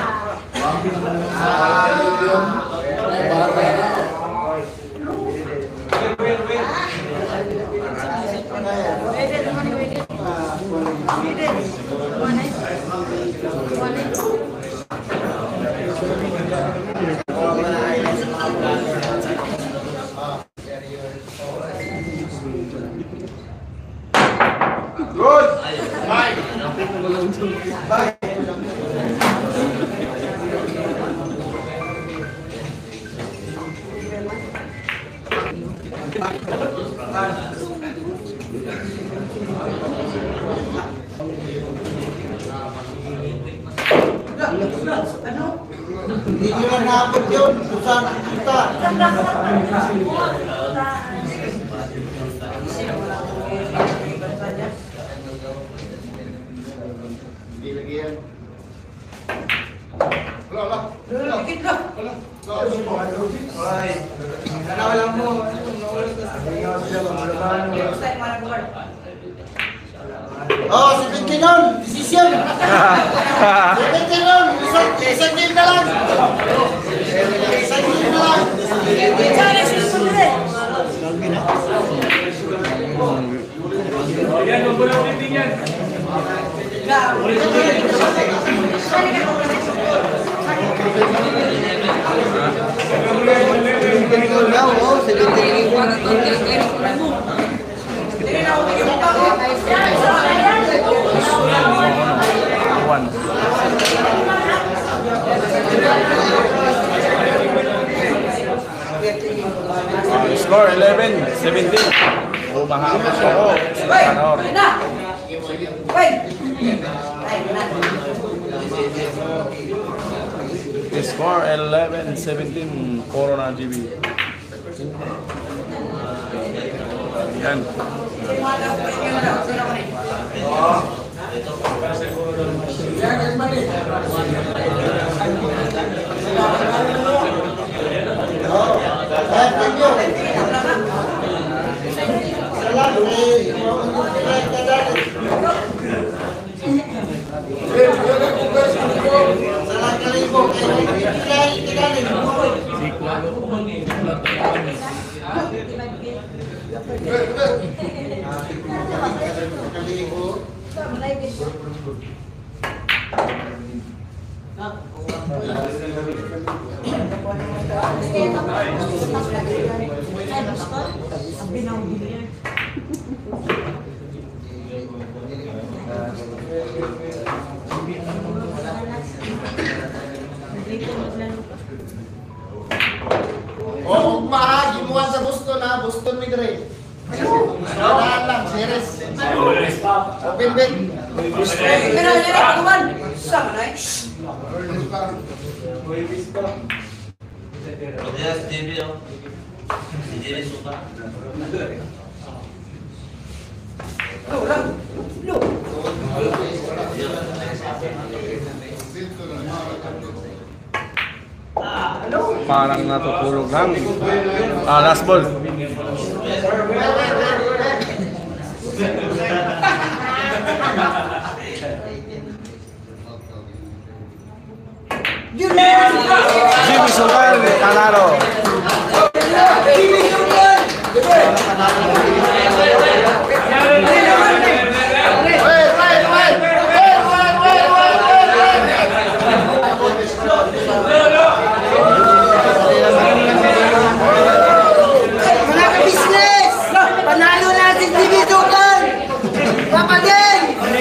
Good! Hindi nyo lang naabot yun. Kung saan kita. Hindi lagi yan. Wala, wala. Dikit lang. Nanawalan mo. Style mana keluar. Oh, si Pinky nun. Decision. Si Pinky nun. Isang, isang game na lang. Isang game na lang. Jangan sini sendiri. Pinky nun daw. Oh, si Pinky nun. One. Uh, score eleven seventeen. Oh, mahaba siya. Oh, Sanor. Nah. Wait. Score eleven seventeen. Corona G B. Yan. Oh, mahagi mo sa Boston ha. Boston may dire. Saan lang, series. Open bet. Pero ini teman. Sama naik. Tuh, lah. Lu. Parang natutulog lang. Ah, last ball. Jimmy Sultan, Tanaro. Panalo natin Jimmy Sultan. Papadeng.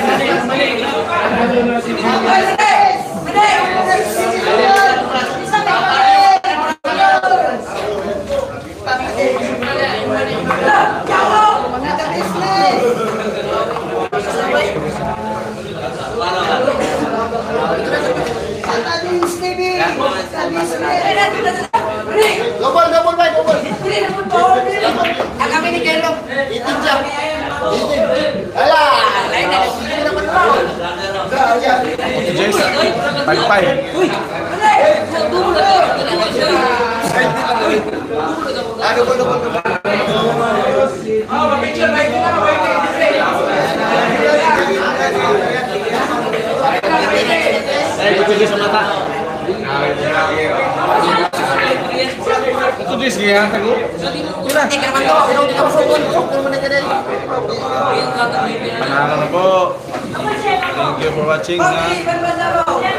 Double, double, bye, double. Kami ni Kelo. Itin siya. Itin. Ala! Hindi naman pa. Ayan. Jace, pagpay. Ano ba, double, double. Ito Jace, kaya tago. Panalo na po. Thank you for watching. Ha?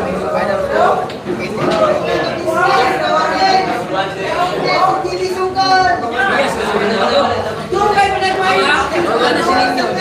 Jimmy Sultan. Idol.